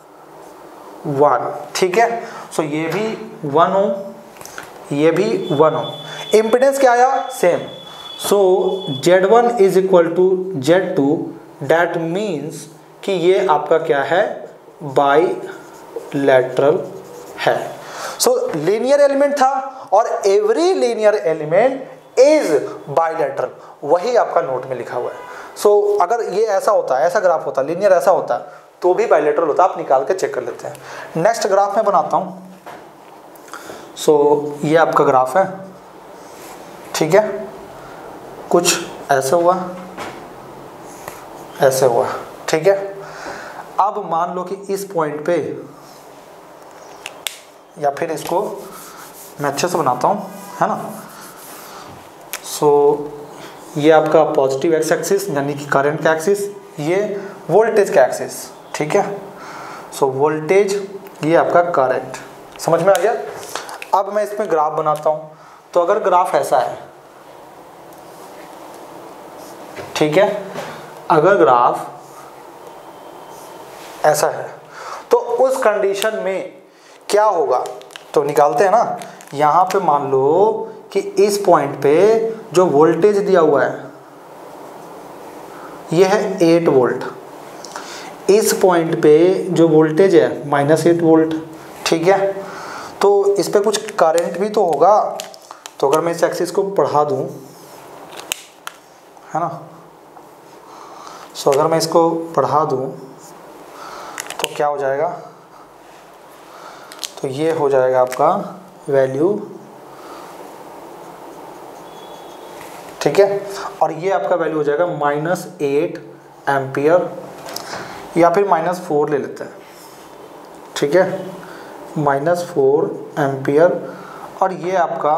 [SPEAKER 1] वन, ठीक है। सो ये भी वन हो, ये भी वन हो, इम्पीडेंस क्या आया, same. So Z one is equal to Z two, that means कि ये आपका क्या है, बाई लैटरल है। सो लीनियर एलिमेंट था और every linear element is bilateral, वही आपका नोट में लिखा हुआ है। सो so, अगर ये ऐसा होता है, ऐसा ग्राफ होता है, लीनियर ऐसा होता है, तो भी बाइलेटरल होता है, आप निकाल के चेक कर लेते हैं। नेक्स्ट ग्राफ में बनाता हूँ। सो so, ये आपका ग्राफ है, ठीक है, कुछ ऐसे हुआ, ऐसे हुआ, ठीक है। अब मान लो कि इस पॉइंट पे, या फिर इसको मैं अच्छे से बनाता हूँ, है ना। सो so, ये आपका पॉजिटिव एक्स एक्सिस यानी कि करंट का एक्सिस, ये वोल्टेज का एक्सिस, ठीक है। सो वोल्टेज, ये आपका करंट, समझ में आ गया। अब मैं इसमें ग्राफ बनाता हूँ। तो अगर ग्राफ ऐसा है, ठीक है, अगर ग्राफ ऐसा है तो उस कंडीशन में क्या होगा, तो निकालते हैं ना। यहाँ पे मान लो कि इस पॉइंट पे जो वोल्टेज दिया हुआ है ये है एट वोल्ट, इस पॉइंट पे जो वोल्टेज है माइनस एट वोल्ट, ठीक है। तो इस पे कुछ करंट भी तो होगा। तो अगर मैं इस एक्सिस को बढ़ा दूं, है ना, सो अगर मैं इसको बढ़ा दूं तो क्या हो जाएगा, तो ये हो जाएगा आपका वैल्यू, ठीक है। और ये आपका वैल्यू हो जाएगा माइनस एट एम्पियर, या फिर माइनस फोर ले लेते हैं, ठीक है, माइनस फोर एम्पियर, और ये आपका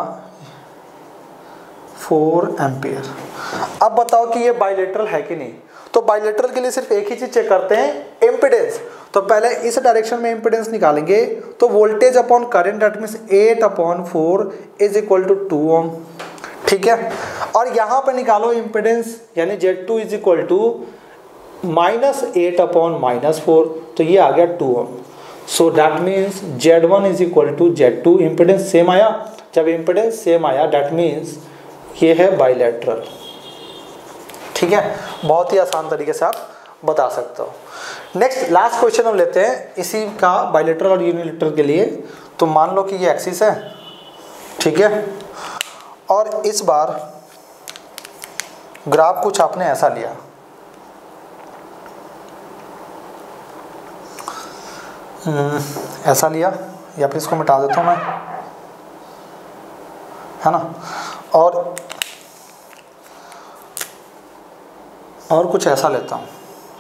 [SPEAKER 1] फोर एम्पियर। अब बताओ कि ये बाइलेटरल है कि नहीं। तो बाइलेटरल के लिए सिर्फ एक ही चीज चेक करते हैं, इम्पीडेंस। तो पहले इस डायरेक्शन में इम्पीडेंस निकालेंगे, तो voltage upon current that means eight upon four is equal to two ohm, ठीक है। और यहाँ पे निकालो इम्पीडेंस, यानी Z two is equal to minus eight upon minus four, तो ये आ गया two ohm. So that means Z one is equal to Z two, impedance same आया। जब इम्पीडेंस सेम आया दैट मीन्स ये है बाइलेटरल, ठीक है। बहुत ही आसान तरीके से आप बता सकते हो। नेक्स्ट लास्ट क्वेश्चन हम लेते हैं इसी का, बाइलेटरल और यूनिलेटरल के लिए। तो मान लो कि ये एक्सिस है, ठीक है, और इस बार ग्राफ कुछ आपने ऐसा लिया, ऐसा लिया, या फिर इसको मिटा देता हूँ मैं, है ना, और और कुछ ऐसा लेता हूँ,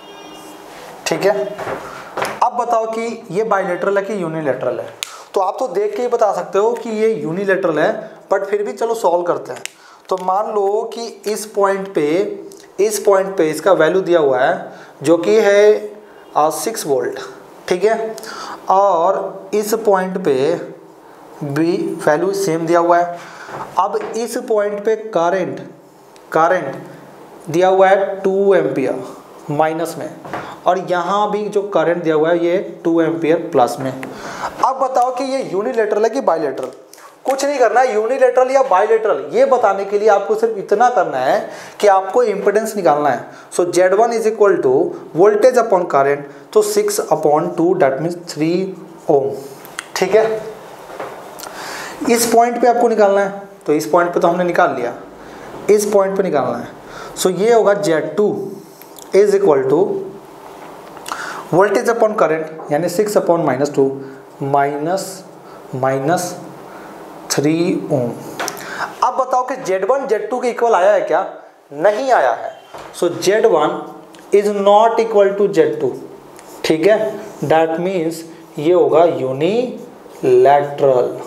[SPEAKER 1] ठीक है। अब बताओ कि ये बाइलेटरल है कि यूनिलेटरल है। तो आप तो देख के ही बता सकते हो कि ये यूनिलेटरल है, बट फिर भी चलो सॉल्व करते हैं। तो मान लो कि इस पॉइंट पे, इस पॉइंट पे इसका वैल्यू दिया हुआ है जो कि है सिक्स वोल्ट, ठीक है, और इस पॉइंट पे भी वैल्यू सेम दिया हुआ है। अब इस पॉइंट पे करंट करंट दिया हुआ है टू एम्पियर माइनस में, और यहाँ भी जो करंट दिया हुआ है ये टू एम्पियर प्लस में। अब बताओ कि ये यूनिलेटरल है कि बाइलेटरल। कुछ नहीं करना है, यूनिलेटरल या बाइलेटरल ये बताने के लिए आपको सिर्फ इतना करना है कि आपको इम्पीडेंस निकालना है। So Z one is equal to voltage upon current, तो six upon two that means three ohm, ठीक है। इस पॉइंट पे आपको निकालना है, तो इस पॉइंट पे तो हमने निकाल लिया, इस पॉइंट पे निकालना है। सो ये होगा Z two is equal to voltage upon current यानी six upon minus two minus minus three ohm. अब बताओ कि जेड वन जेड टू के इक्वल आया है क्या? नहीं आया है। So Z one is not equal to Z two, ठीक है, दैट मीन्स ये होगा यूनिलैटरल,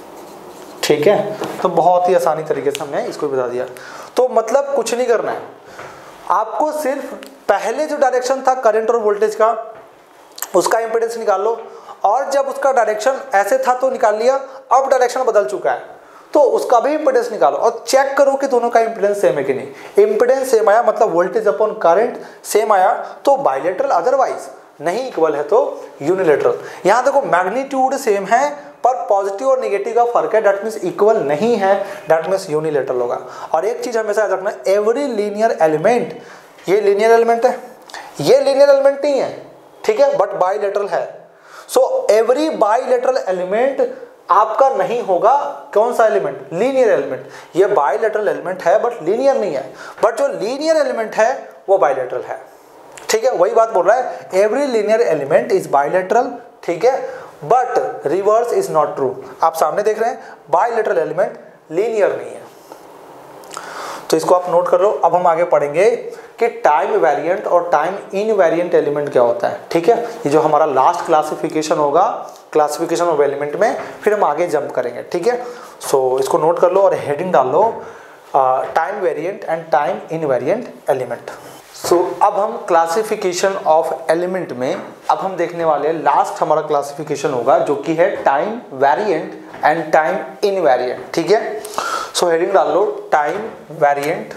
[SPEAKER 1] ठीक है। तो बहुत ही आसानी तरीके से हमने इसको बता दिया। तो मतलब कुछ नहीं करना है आपको, सिर्फ पहले जो डायरेक्शन था करंट और वोल्टेज का उसका इंपीडेंस निकाल लो, और जब उसका डायरेक्शन ऐसे था तो निकाल लिया, अब डायरेक्शन बदल चुका है तो उसका भी इंपीडेंस निकालो और चेक करो कि दोनों का इंपीडेंस सेम है कि नहीं। इंपीडेंस सेम आया मतलब वोल्टेज अपॉन करंट सेम आया तो बाइलेटरल, अदरवाइज नहीं इक्वल है तो यूनिलेटरल। यहाँ देखो मैग्नीट्यूड सेम है पर पॉजिटिव और नेगेटिव का फर्क है, दैट मीन्स इक्वल नहीं है, दैट मीन्स यूनिलेटरल होगा। और एक चीज हमेशा याद रखना, एवरी लीनियर एलिमेंट, ये लीनियर एलिमेंट है, ये लीनियर एलिमेंट नहीं है, ठीक है, बट बाइलेटरल है। सो एवरी बाइलेटरल एलिमेंट आपका नहीं होगा कौन सा एलिमेंट, लीनियर एलिमेंट। ये बाइलेटरल एलिमेंट है बट लीनियर नहीं है, बट जो लीनियर एलिमेंट है वो बाइलेटरल है। ठीक है, वही बात बोल रहा है, every linear element is bilateral, ठीक है, but reverse is not true. आप सामने देख रहे हैं बाइलेटरल एलिमेंट लीनियर नहीं है, तो इसको आप नोट कर लो। अब हम आगे पढ़ेंगे कि टाइम वेरिएंट और टाइम इनवेरिएंट एलिमेंट क्या होता है। ठीक है, ये जो हमारा लास्ट क्लासिफिकेशन होगा, क्लासिफिकेशन ऑफ एलिमेंट में, फिर हम आगे जंप करेंगे। ठीक है, सो इसको नोट कर लो और हेडिंग डाल लो, time variant and time invariant element. So अब हम क्लासिफिकेशन ऑफ एलिमेंट में अब हम देखने वाले हैं, लास्ट हमारा क्लासिफिकेशन होगा जो कि है time variant and time invariant. ठीक है, सो हेडिंग डाल लो, time variant,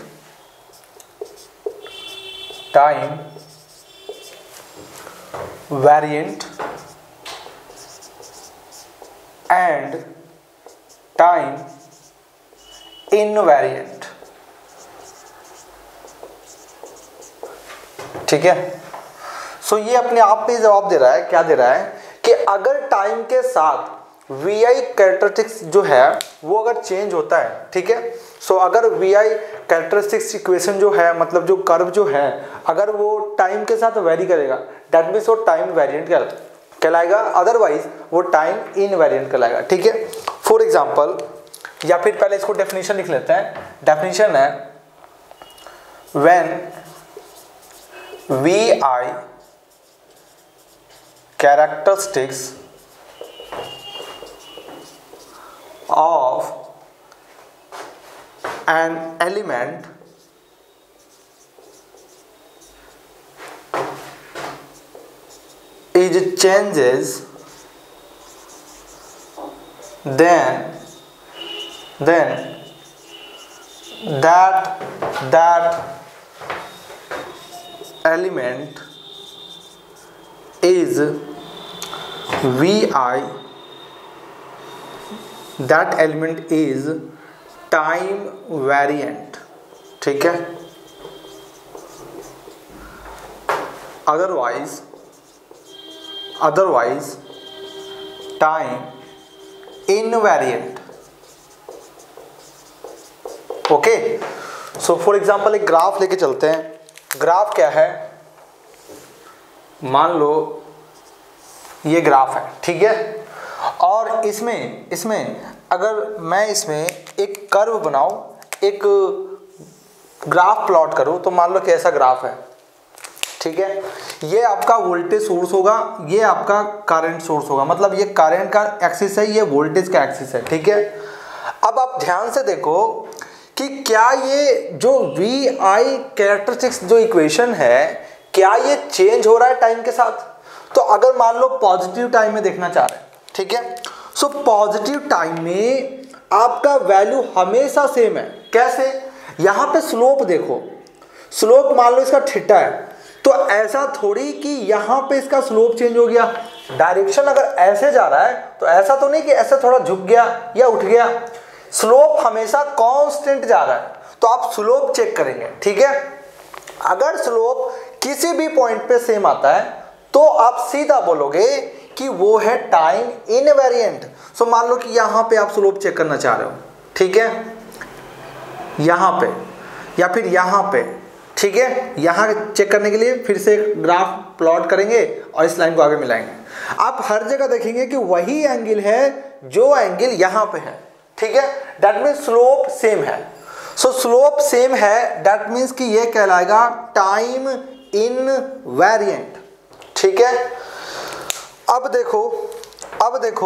[SPEAKER 1] time variant and time invariant. ठीक है, सो ये अपने आप में जवाब दे रहा है, क्या दे रहा है कि अगर टाइम के साथ वी आई कैरेक्टरिस्टिक्स जो है वो अगर चेंज होता है, ठीक है, सो अगर वी आई कैरेक्टरिस्टिक्स इक्वेशन जो है, मतलब जो कर्व जो है, अगर वो टाइम के साथ वेरी करेगा, दैट मीन्स वो टाइम वेरिएंट कहलाएगा, अदरवाइज वो टाइम इनवेरिएंट कहलाएगा। ठीक है, फॉर एग्जांपल, या फिर पहले इसको डेफिनेशन लिख लेते हैं। डेफिनेशन है when V I characteristics of an element is changes, then then that that element is V I, that element is time variant। ठीक है, otherwise otherwise time invariant। Okay, so for example एक ग्राफ लेके चलते हैं। ग्राफ क्या है, मान लो ये ग्राफ है, ठीक है, और इसमें इसमें अगर मैं इसमें एक कर्व बनाऊं, एक ग्राफ प्लॉट करूं, तो मान लो कैसा ग्राफ है। ठीक है, ये आपका वोल्टेज सोर्स होगा, ये आपका करंट सोर्स होगा, मतलब ये करंट का एक्सिस है, ये वोल्टेज का एक्सिस है। ठीक है, अब आप ध्यान से देखो कि क्या ये जो वी आई कैरेक्टरिस्टिक्स जो इक्वेशन है, क्या ये चेंज हो रहा है टाइम के साथ। तो अगर मान लो पॉजिटिव टाइम में देखना चाह रहे हैं, ठीक है, सो पॉजिटिव टाइम में आपका वैल्यू हमेशा सेम है। कैसे, यहां पे स्लोप देखो, स्लोप मान लो इसका थीटा है, तो ऐसा थोड़ी कि यहां पे इसका स्लोप चेंज हो गया। डायरेक्शन अगर ऐसे जा रहा है तो ऐसा तो नहीं कि ऐसे थोड़ा झुक गया या उठ गया, स्लोप हमेशा कांस्टेंट जा रहा है। तो आप स्लोप चेक करेंगे, ठीक है, अगर स्लोप किसी भी पॉइंट पे सेम आता है तो आप सीधा बोलोगे कि वो है टाइम इनवेरिएंट। सो मान लो कि यहाँ पे आप स्लोप चेक करना चाह रहे हो, ठीक है, यहाँ पे या फिर यहाँ पे, ठीक है, यहाँ चेक करने के लिए फिर से एक ग्राफ प्लॉट करेंगे और इस लाइन को आगे मिलाएंगे। आप हर जगह देखेंगे कि वही एंगल है जो एंगल यहाँ पे है, ठीक है, दैट मीन्स स्लोप सेम है। सो स्लोप सेम है, दैट मीन्स कि ये कहलाएगा टाइम इनवेरिएंट। ठीक है, अब देखो अब देखो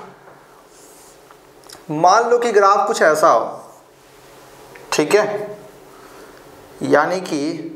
[SPEAKER 1] मान लो कि ग्राफ कुछ ऐसा हो, ठीक है, यानी कि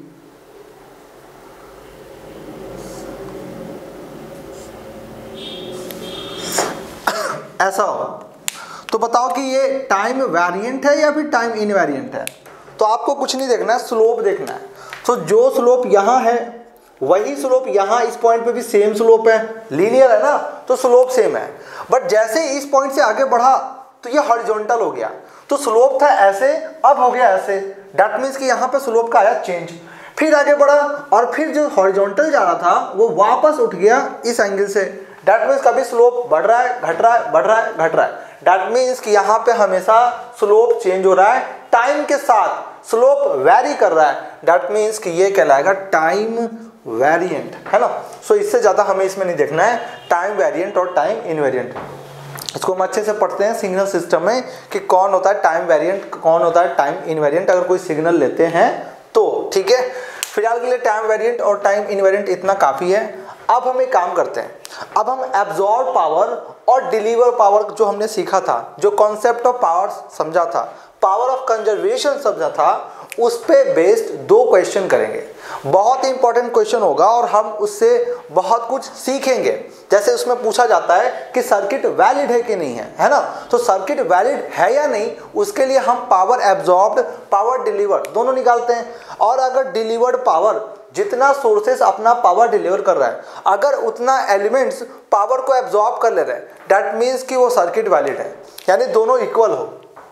[SPEAKER 1] ऐसा हो, तो बताओ कि ये टाइम वेरिएंट है या फिर टाइम इनवेरिएंट है। तो आपको कुछ नहीं देखना है, स्लोप देखना है। तो जो स्लोप यहाँ है वही स्लोप यहाँ इस पॉइंट पे भी सेम स्लोप है, लीनियर है ना, तो स्लोप सेम है। बट जैसे इस पॉइंट से आगे बढ़ा तो ये हॉरिजॉन्टल हो गया, तो स्लोप था ऐसे, अब हो गया ऐसे, दैट मीन्स कि यहाँ पे स्लोप का आया चेंज। फिर आगे बढ़ा और फिर जो हॉरिजॉन्टल जा रहा था वो वापस उठ गया इस एंगल से, दैट मीन्स कभी स्लोप बढ़ रहा है, घट रहा है, बढ़ रहा है, घट रहा है। दैट मीन्स कि यहाँ पे हमेशा स्लोप चेंज हो रहा है, टाइम के साथ स्लोप वैरी कर रहा है। दैट मीन्स कि ये कहलाएगा टाइम वेरिएंट, है ना। सो so, इससे ज़्यादा हमें इसमें नहीं देखना है, टाइम वेरिएंट और टाइम इनवेरिएंट। इसको हम अच्छे से पढ़ते हैं सिग्नल सिस्टम में कि कौन होता है टाइम वेरिएंट, कौन होता है टाइम इनवेरिएंट, अगर कोई सिग्नल लेते हैं तो, ठीक है। फिलहाल के लिए टाइम वेरिएंट और टाइम इनवेरिएंट इतना काफ़ी है। अब हम एक काम करते हैं, अब हम एब्जॉर्ब पावर और डिलीवर पावर जो हमने सीखा था, जो कॉन्सेप्ट ऑफ पावर समझा था, पावर ऑफ कंजर्वेशन समझा था, उस पे बेस्ड दो क्वेश्चन करेंगे। बहुत ही इंपॉर्टेंट क्वेश्चन होगा और हम उससे बहुत कुछ सीखेंगे। जैसे उसमें पूछा जाता है कि सर्किट वैलिड है कि नहीं है, है ना। तो सर्किट वैलिड है या नहीं, उसके लिए हम पावर एब्जॉर्ब्ड, पावर डिलीवर्ड दोनों निकालते हैं। और अगर डिलीवर्ड पावर, जितना सोर्सेस अपना पावर डिलीवर कर रहा है, अगर उतना एलिमेंट्स पावर को एब्जॉर्ब कर ले रहे हैं, दैट मीन्स कि वो सर्किट वैलिड है, यानी दोनों इक्वल हो,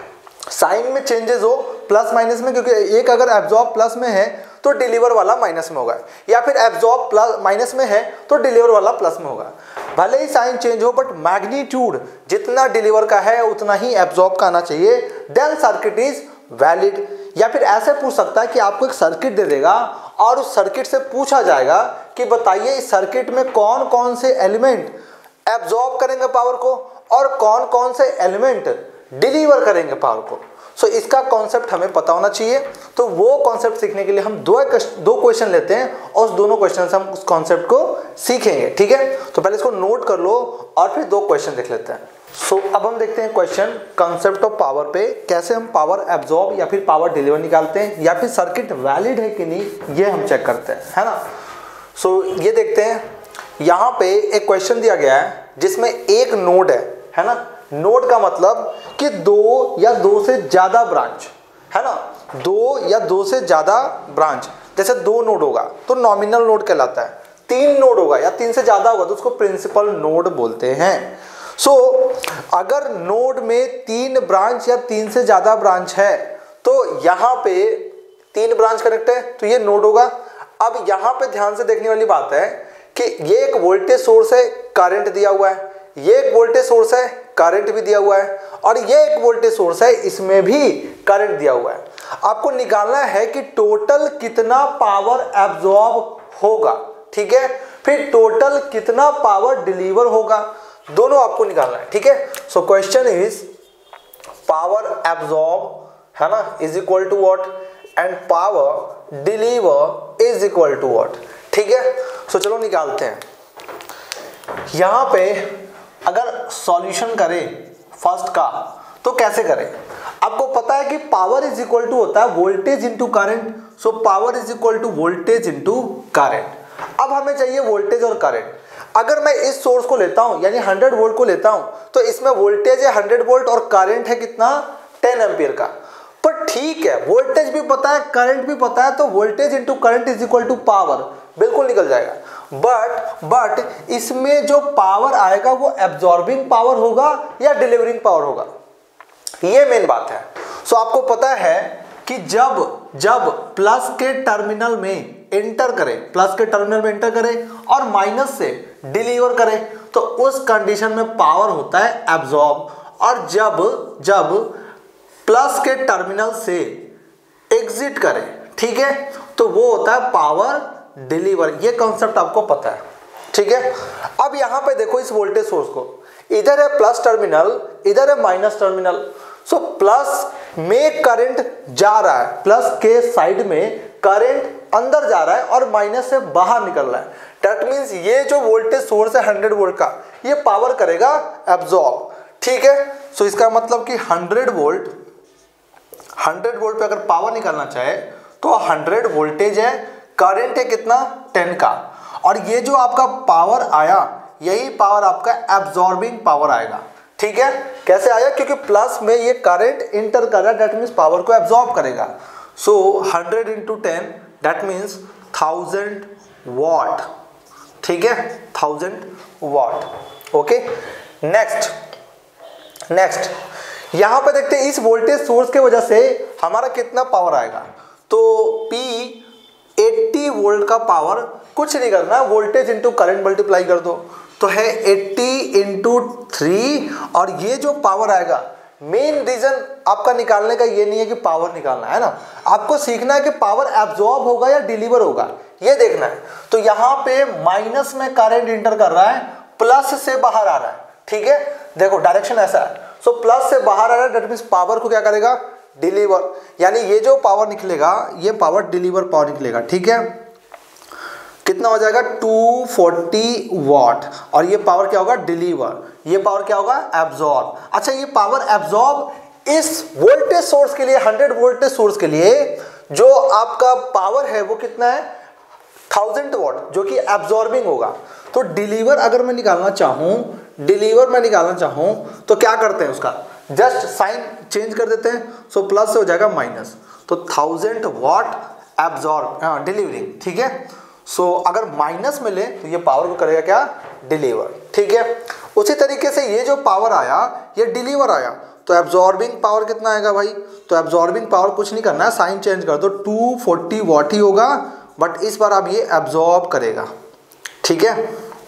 [SPEAKER 1] साइन में चेंजेस हो प्लस माइनस में, क्योंकि एक अगर एब्जॉर्ब प्लस में है तो डिलीवर वाला माइनस में होगा, या फिर एब्जॉर्ब प्लस माइनस में है तो डिलीवर वाला प्लस में होगा। भले ही साइन चेंज हो, बट मैग्नीट्यूड जितना डिलीवर का है उतना ही एब्जॉर्ब का आना चाहिए, देन सर्किट इज वैलिड। या फिर ऐसे पूछ सकता है कि आपको एक सर्किट दे देगा और उस सर्किट से पूछा जाएगा कि बताइए इस सर्किट में कौन कौन से एलिमेंट एब्जॉर्ब करेंगे पावर को और कौन कौन से एलिमेंट डिलीवर करेंगे पावर को। सो so, इसका कॉन्सेप्ट हमें पता होना चाहिए। तो वो कॉन्सेप्ट सीखने के लिए हम दो दो क्वेश्चन लेते हैं और उस दोनों क्वेश्चन से हम उस कॉन्सेप्ट को सीखेंगे, ठीक है। तो पहले इसको नोट कर लो और फिर दो क्वेश्चन देख लेते हैं। सो so, अब हम देखते हैं क्वेश्चन कॉन्सेप्ट ऑफ पावर पे, कैसे हम पावर एब्जॉर्ब या फिर पावर डिलीवर निकालते हैं, या फिर सर्किट वैलिड है कि नहीं ये हम चेक करते हैं, है ना। सो so, ये देखते हैं, यहाँ पे एक क्वेश्चन दिया गया है जिसमें एक नोड है, है ना। नोड का मतलब कि दो या दो से ज्यादा ब्रांच, है ना, दो या दो से ज्यादा ब्रांच। जैसे दो नोड होगा तो नॉमिनल नोड कहलाता है, तीन नोड होगा या तीन से ज्यादा होगा तो उसको प्रिंसिपल नोड बोलते हैं। सो so, अगर नोड में तीन ब्रांच या तीन से ज्यादा ब्रांच है तो यहाँ पे तीन ब्रांच कनेक्ट है तो ये नोड होगा। अब यहाँ पे ध्यान से देखने वाली बात है कि ये एक वोल्टेज सोर्स है, करंट दिया हुआ है, ये एक वोल्टेज सोर्स है, करंट भी दिया हुआ है, और ये एक वोल्टेज सोर्स है, इसमें भी करंट दिया हुआ है। आपको निकालना है कि टोटल कितना पावर एब्जॉर्ब होगा, ठीक है, फिर टोटल कितना पावर डिलीवर होगा, दोनों आपको निकालना है, ठीक है। So question is power absorb, है ना, is equal to what, and power deliver is equal to what, ठीक है। सो चलो निकालते हैं। यहां पे अगर सॉल्यूशन करें फर्स्ट का तो कैसे करें। आपको पता है कि पावर इज इक्वल टू होता है voltage into current. So power is equal to voltage into current. अब हमें चाहिए वोल्टेज और करंट। अगर मैं इस सोर्स को लेता हूं यानी हंड्रेड वोल्ट को लेता हूं तो इसमें वोल्टेज है हंड्रेड वोल्ट और करंट है कितना, टेन एम्पियर का। पर ठीक है, वोल्टेज भी पता है करंट भी पता है, तो voltage into current is equal to power, बिल्कुल निकल जाएगा। बट बट इसमें जो पावर आएगा वो एब्जॉर्बिंग पावर होगा या डिलीवरिंग पावर होगा, ये मेन बात है। सो आपको पता है कि जब जब प्लस के टर्मिनल में एंटर करें, प्लस के टर्मिनल में एंटर करें और माइनस से डिलीवर करें तो उस कंडीशन में पावर होता है एब्जॉर्ब, और जब जब प्लस के टर्मिनल से एग्जिट करें, ठीक है, तो वो होता है पावर डिलीवर। ये कॉन्सेप्ट आपको पता है, ठीक है। अब यहां पे देखो इस वोल्टेज सोर्स को, इधर है प्लस टर्मिनल, इधर है माइनस टर्मिनल। सो प्लस में करंट जा रहा है, प्लस के साइड में करंट अंदर जा रहा है और माइनस से बाहर निकल रहा है। दैट मीन्स ये जो वोल्टेज सोर्स है हंड्रेड वोल्ट का, ये पावर करेगा एब्जॉर्ब, ठीक है। सो इसका मतलब कि हंड्रेड वोल्ट हंड्रेड वोल्ट पे अगर पावर निकालना चाहे तो हंड्रेड वोल्टेज है, करंट है कितना, टेन का, और ये जो आपका पावर आया यही पावर आपका एब्जॉर्बिंग पावर आएगा, ठीक है। कैसे आया, क्योंकि प्लस में ये करंट इंटर कर रहा है, दैट मीन्स पावर को एब्जॉर्ब करेगा। So hundred into ten that means thousand watt, ठीक है, thousand watt. Okay, next next यहां पे देखते हैं इस वोल्टेज सोर्स के वजह से हमारा कितना पावर आएगा। तो P अस्सी वोल्ट का पावर कुछ नहीं करना, वोल्टेज इंटू करंट मल्टीप्लाई कर दो, तो है अस्सी इंटू थ्री, और ये जो पावर आएगा, मेन रीजन आपका निकालने का ये नहीं है कि पावर निकालना है ना, आपको सीखना है कि पावर एब्जॉर्ब होगा या डिलीवर होगा, ये देखना है। तो यहाँ पे माइनस में करंट इंटर कर रहा है, प्लस से बाहर आ रहा है, ठीक है, देखो डायरेक्शन ऐसा है। सो प्लस से बाहर आ रहा है, दैट मीन्स पावर को क्या करेगा, डिलीवर, यानी ये जो पावर निकलेगा ये पावर डिलीवर पावर निकलेगा, ठीक है। कितना हो जाएगा, टू फोर्टी वॉट, और ये पावर क्या होगा, डिलीवर, ये पावर क्या होगा, एब्जॉर्ब। अच्छा, ये पावर एब्जॉर्ब इस वोल्टेज सोर्स के लिए, हंड्रेड वोल्टेज सोर्स के लिए जो आपका पावर है वो कितना है, थाउजेंड वॉट, जो कि एब्जॉर्बिंग होगा। तो डिलीवर अगर मैं निकालना चाहूं, डिलीवर मैं निकालना चाहूं तो क्या करते हैं, उसका जस्ट साइन चेंज कर देते हैं, सो प्लस से हो जाएगा माइनस, तो थाउजेंड वॉट एब्जॉर्ब, हाँ डिलीवरिंग, ठीक है। सो अगर माइनस मिले तो ये पावर को करेगा क्या, डिलीवर, ठीक है। उसी तरीके से ये जो पावर आया ये डिलीवर आया, तो एब्जॉर्बिंग पावर कितना आएगा भाई, तो एब्जॉर्बिंग पावर कुछ नहीं करना है, साइन चेंज कर दो, टू फोर्टी वॉट ही होगा, बट इस बार अब ये एब्जॉर्ब करेगा, ठीक है।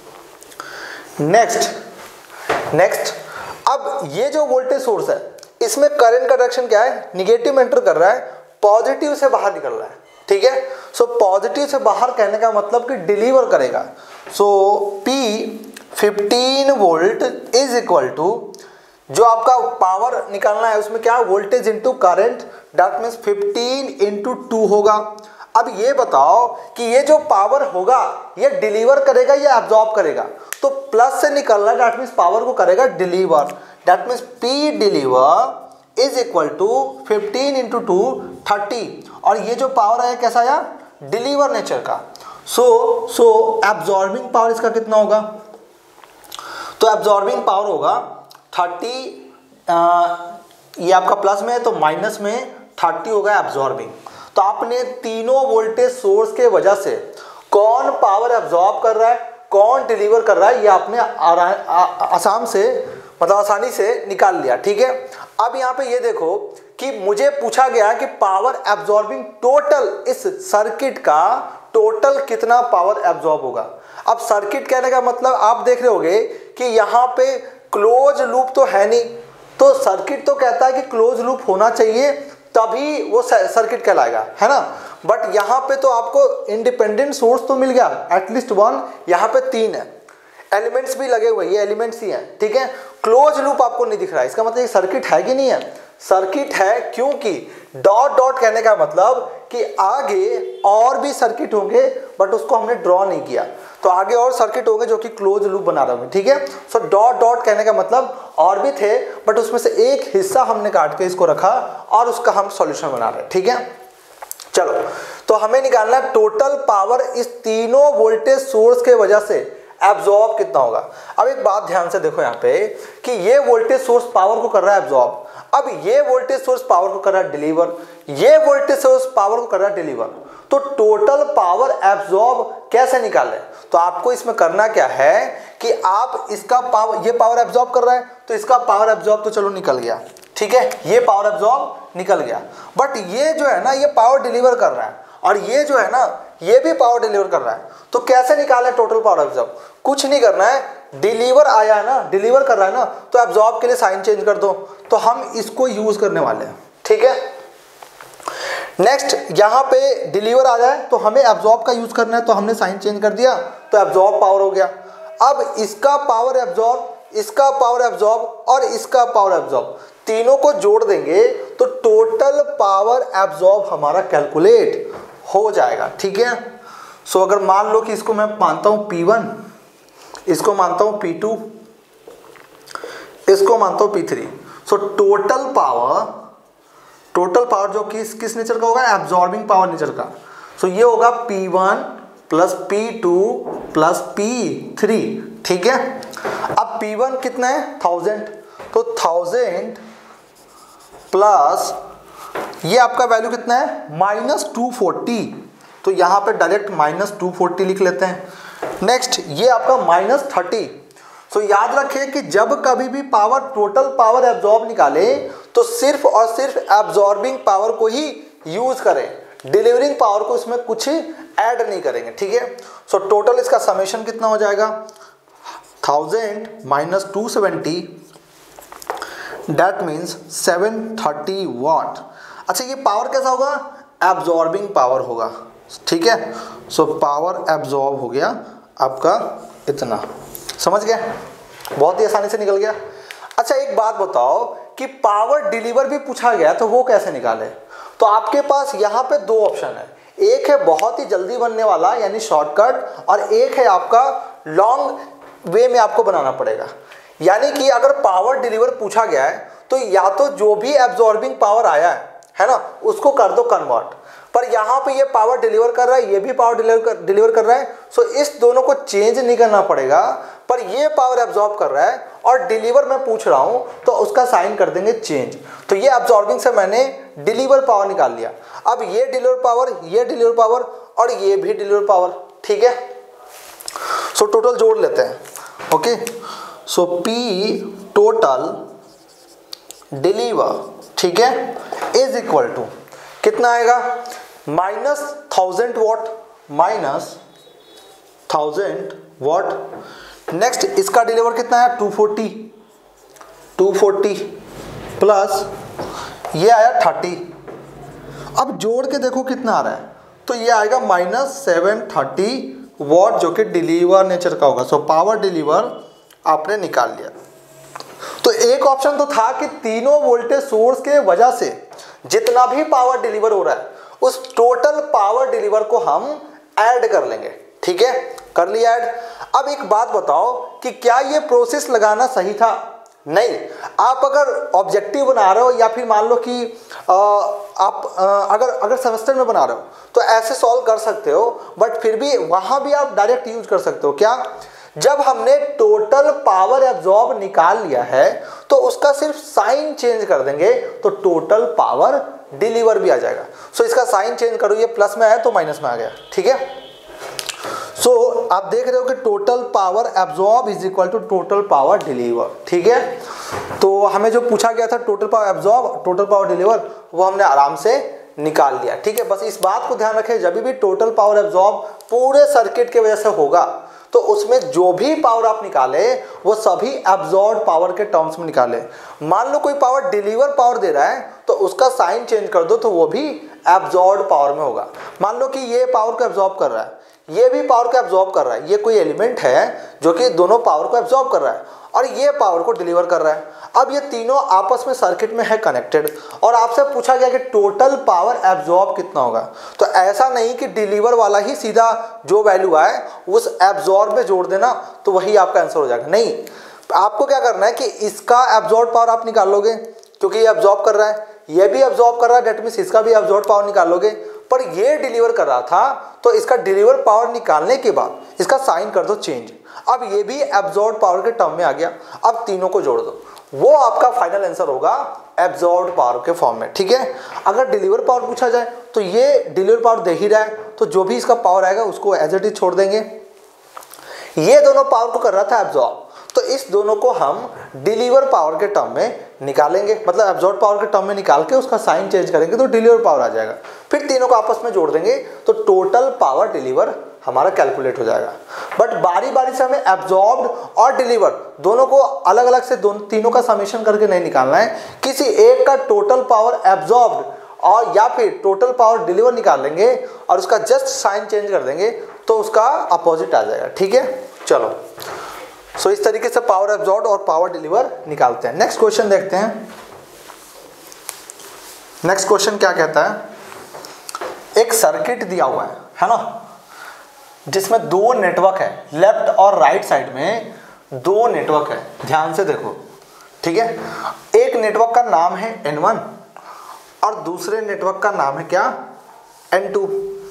[SPEAKER 1] नेक्स्ट नेक्स्ट अब ये जो वोल्टेज सोर्स है इसमें करंट का डायरेक्शन क्या है, निगेटिव में एंटर कर रहा है, पॉजिटिव से बाहर निकल रहा है, ठीक है। सो पॉजिटिव से बाहर कहने का मतलब कि डिलीवर करेगा। So P fifteen volt is equal to, जो आपका पावर निकालना है उसमें क्या, voltage into current, that means fifteen into two होगा। अब ये बताओ कि ये जो पावर होगा ये डिलीवर करेगा या एब्जॉर्ब करेगा, तो प्लस से निकलना, दैट मीन्स पावर को करेगा deliver, that means P deliver is equal to fifteen into two thirty, और ये जो पावर आया कैसा आया, डिलीवर नेचर का। सो सो एब्जॉर्बिंग पावर इसका कितना होगा, तो एब्जॉर्बिंग पावर होगा थर्टी, ये आपका प्लस में है तो माइनस में थर्टी होगा एब्जॉर्बिंग। तो आपने तीनों वोल्टेज सोर्स के वजह से कौन पावर एब्जॉर्ब कर रहा है, कौन डिलीवर कर रहा है, ये आपने आसान से मतलब आसानी से निकाल लिया, ठीक है। अब यहाँ पे ये देखो कि मुझे पूछा गया कि पावर एब्जॉर्बिंग टोटल, इस सर्किट का टोटल कितना पावर एब्जॉर्ब होगा। अब सर्किट कहने का मतलब आप देख रहे होगे कि यहाँ पे क्लोज लूप तो है नहीं, तो सर्किट तो कहता है कि क्लोज लूप होना चाहिए तभी वो सर्किट कहलाएगा, है ना। बट यहाँ पे तो आपको इंडिपेंडेंट सोर्स तो मिल गया एटलीस्ट वन, यहाँ पे तीन है, एलिमेंट्स भी लगे हुए, ये एलिमेंट्स ही हैं, ठीक है। क्लोज लूप आपको नहीं दिख रहा है, इसका मतलब ये सर्किट है कि नहीं है, सर्किट है, क्योंकि डॉट डॉट कहने का मतलब कि आगे और भी सर्किट होंगे बट उसको हमने ड्रॉ नहीं किया, तो आगे और सर्किट होंगे जो कि क्लोज लूप बना रहे होंगे, ठीक है। सो डॉट डॉट कहने का मतलब और भी थे बट उसमें से एक हिस्सा हमने काट के इसको रखा और उसका हम सॉल्यूशन बना रहे हैं, ठीक है। चलो, तो हमें निकालना है टोटल पावर इस तीनों वोल्टेज सोर्स के वजह से एब्जॉर्ब कितना होगा। अब एक बात ध्यान से देखो यहाँ पे कि ये वोल्टेज सोर्स पावर को कर रहा है एब्जॉर्ब, अब ये वोल्टेज सोर्स पावर को कर रहा है डिलीवर, ये वोल्टेज सोर्स पावर को कर रहा है डिलीवर, तो टोटल पावर एब्जॉर्ब कैसे निकालें। तो आपको इसमें करना क्या है कि आप इसका पावर, ये पावर एब्जॉर्ब कर रहा है तो इसका पावर एब्जॉर्ब तो चलो निकल गया, ठीक है, ये पावर एब्जॉर्ब निकल गया, बट ये जो है ना ये पावर डिलीवर कर रहा है और ये जो है ना ये भी पावर डिलीवर कर रहा है, तो कैसे निकालें टोटल पावर एब्जॉर्ब। कुछ नहीं करना है, डिलीवर आया है ना, डिलीवर कर रहा है ना, तो एब्जॉर्ब के लिए साइन चेंज कर दो, तो हम इसको यूज करने वाले हैं, ठीक है। नेक्स्ट यहाँ पे डिलीवर आ जाए तो हमें एब्जॉर्ब का यूज करना है, तो हमने साइन चेंज कर दिया तो एब्जॉर्ब पावर हो गया। अब इसका पावर एब्जॉर्ब, इसका पावर एब्जॉर्ब और इसका पावर एब्जॉर्ब तीनों को जोड़ देंगे तो टोटल पावर एब्जॉर्ब हमारा कैलकुलेट हो जाएगा, ठीक है। सो अगर मान लो कि इसको मैं मानता हूँ पी वन, इसको मानता हूँ पी टू, इसको मानता हूँ P three, so total power, total power जो किस किस नेचर का होगा, एब्जॉर्बिंग पावर नेचर का, सो ये होगा P one plus P two plus P three, ठीक है। अब पी वन कितना है, थाउजेंड, तो थाउजेंड प्लस ये आपका वैल्यू कितना है, माइनस टू फोर्टी, तो यहाँ पे डायरेक्ट माइनस टू फोर्टी लिख लेते हैं। नेक्स्ट ये आपका माइनस थर्टी, सो याद रखें कि जब कभी भी पावर, टोटल पावर एब्जॉर्ब निकाले तो सिर्फ और सिर्फ एब्जॉर्बिंग पावर को ही यूज करें, डिलीवरिंग पावर को इसमें कुछ ऐड नहीं करेंगे, ठीक है। सो टोटल इसका समेशन कितना हो जाएगा, thousand minus two seventy, that means seven thirty watt. अच्छा ये पावर कैसा होगा, एब्जॉर्बिंग पावर होगा, ठीक है। सो पावर एब्जॉर्ब हो गया आपका इतना, समझ गया, बहुत ही आसानी से निकल गया। अच्छा एक बात बताओ कि पावर डिलीवर भी पूछा गया तो वो कैसे निकाले। तो आपके पास यहाँ पे दो ऑप्शन है, एक है बहुत ही जल्दी बनने वाला यानी शॉर्टकट, और एक है आपका लॉन्ग वे में आपको बनाना पड़ेगा। यानी कि अगर पावर डिलीवर पूछा गया है तो या तो जो भी एब्जॉर्बिंग पावर आया है है ना उसको कर दो कन्वर्ट, पर यहाँ पे ये पावर डिलीवर कर रहा है, ये भी पावर डिलीवर कर डिलीवर कर रहा है, सो इस दोनों को चेंज नहीं करना पड़ेगा, पर ये पावर एब्जॉर्ब कर रहा है और डिलीवर मैं पूछ रहा हूँ तो उसका साइन कर देंगे चेंज। तो ये एब्जॉर्बिंग से मैंने डिलीवर पावर निकाल लिया। अब ये डिलीवर पावर, ये डिलीवर पावर और ये भी डिलीवर पावर, ठीक है। सो टोटल जोड़ लेते हैं, okay. So P total deliver, ठीक है, इज इक्वल टू कितना आएगा, minus thousand watt, minus thousand watt. Next इसका डिलीवर कितना है, two forty, two forty plus ये आया थर्टी। अब जोड़ के देखो कितना आ रहा है, तो ये आएगा माइनस सेवन थर्टी वॉट जो कि डिलीवर नेचर का होगा। सो पावर डिलीवर आपने निकाल लिया। तो एक ऑप्शन तो था कि तीनों वोल्टेज सोर्स के वजह से जितना भी पावर डिलीवर हो रहा है उस टोटल पावर डिलीवर को हम ऐड कर लेंगे, ठीक है, कर लिया ऐड। अब एक बात बताओ कि क्या ये प्रोसेस लगाना सही था, नहीं। आप अगर ऑब्जेक्टिव बना रहे हो या फिर मान लो कि आ, आप आ, अगर अगर सेमेस्टर में बना रहे हो तो ऐसे सॉल्व कर सकते हो, बट फिर भी वहां भी आप डायरेक्ट यूज कर सकते हो। क्या, जब हमने टोटल पावर एब्जॉर्ब निकाल लिया है तो उसका सिर्फ साइन चेंज कर देंगे तो टोटल पावर डिलीवर भी आ जाएगा। सो इसका साइन चेंज करो, ये प्लस में आया तो माइनस में आ गया, ठीक है। सो so, आप देख रहे हो कि total power absorb is equal to total power deliver, ठीक है। तो हमें जो पूछा गया था total power absorb total power deliver, वो हमने आराम से निकाल लिया, ठीक है। बस इस बात को ध्यान रखें, जब भी टोटल पावर एब्जॉर्ब पूरे सर्किट के वजह से होगा तो उसमें जो भी पावर आप निकाले वो सभी एब्जॉर्ब पावर के टर्म्स में निकाले। मान लो कोई पावर डिलीवर पावर दे रहा है तो उसका साइन चेंज कर दो तो वो भी एब्जॉर्ब पावर में होगा। मान लो कि ये पावर को एब्जॉर्ब कर रहा है, ये भी पावर को एब्जॉर्ब कर रहा है, ये कोई एलिमेंट है जो कि दोनों पावर को एब्जॉर्ब कर रहा है और ये पावर को डिलीवर कर रहा है। अब ये तीनों आपस में सर्किट में है कनेक्टेड और आपसे पूछा गया कि टोटल पावर एब्जॉर्ब कितना होगा। तो ऐसा नहीं कि डिलीवर वाला ही सीधा जो वैल्यू आए उस एब्जॉर्ब में जोड़ देना तो वही आपका आंसर हो जाएगा, नहीं। आपको क्या करना है कि इसका एब्जॉर्ब पावर आप निकाल लोगे क्योंकि ये एब्जॉर्ब कर रहा है, ये भी एब्जॉर्ब कर रहा है, डेट मीन्स इसका भी एब्जॉर्ब पावर निकाल लोगे। पर ये डिलीवर कर रहा था तो इसका डिलीवर पावर निकालने के बाद इसका साइन कर दो चेंज। अब ये भी एब्जॉर्ब पावर के टर्म में आ गया, अब तीनों को जोड़ दो, वो आपका फाइनल आंसर होगा एब्जॉर्ब पावर के फॉर्म में, ठीक है। अगर डिलीवर पावर पूछा जाए तो ये डिलीवर पावर दे ही रहा है तो जो भी इसका पावर आएगा उसको एज इट इज छोड़ देंगे। ये दोनों पावर को कर रहा था एब्जॉर्ब, तो इस दोनों को हम डिलीवर पावर के टर्म में निकालेंगे, मतलब एब्जॉर्ब पावर के टर्म में निकाल के उसका साइन चेंज करेंगे तो डिलीवर पावर आ जाएगा। फिर तीनों को आपस में जोड़ देंगे तो टोटल पावर डिलीवर हमारा कैलकुलेट हो जाएगा। बट बारी बारी से हमें एब्जॉर्ब्ड और डिलीवर दोनों को अलग अलग से दोनों तीनों का समेशन करके नहीं निकालना है। किसी एक का टोटल पावर एब्जॉर्ब्ड और या फिर टोटल पावर डिलीवर निकाल लेंगे और उसका जस्ट साइन चेंज कर देंगे तो उसका अपोजिट आ जाएगा, ठीक है। चलो, सो इस तरीके से पावर एब्जॉर्ब और पावर डिलीवर निकालते हैं। नेक्स्ट क्वेश्चन देखते हैं। नेक्स्ट क्वेश्चन क्या कहता है, एक सर्किट दिया हुआ है है ना, जिसमें दो नेटवर्क है, लेफ्ट और राइट साइड में दो नेटवर्क है, ध्यान से देखो, ठीक है। एक नेटवर्क का नाम है एन वन और दूसरे नेटवर्क का नाम है क्या, एन टू।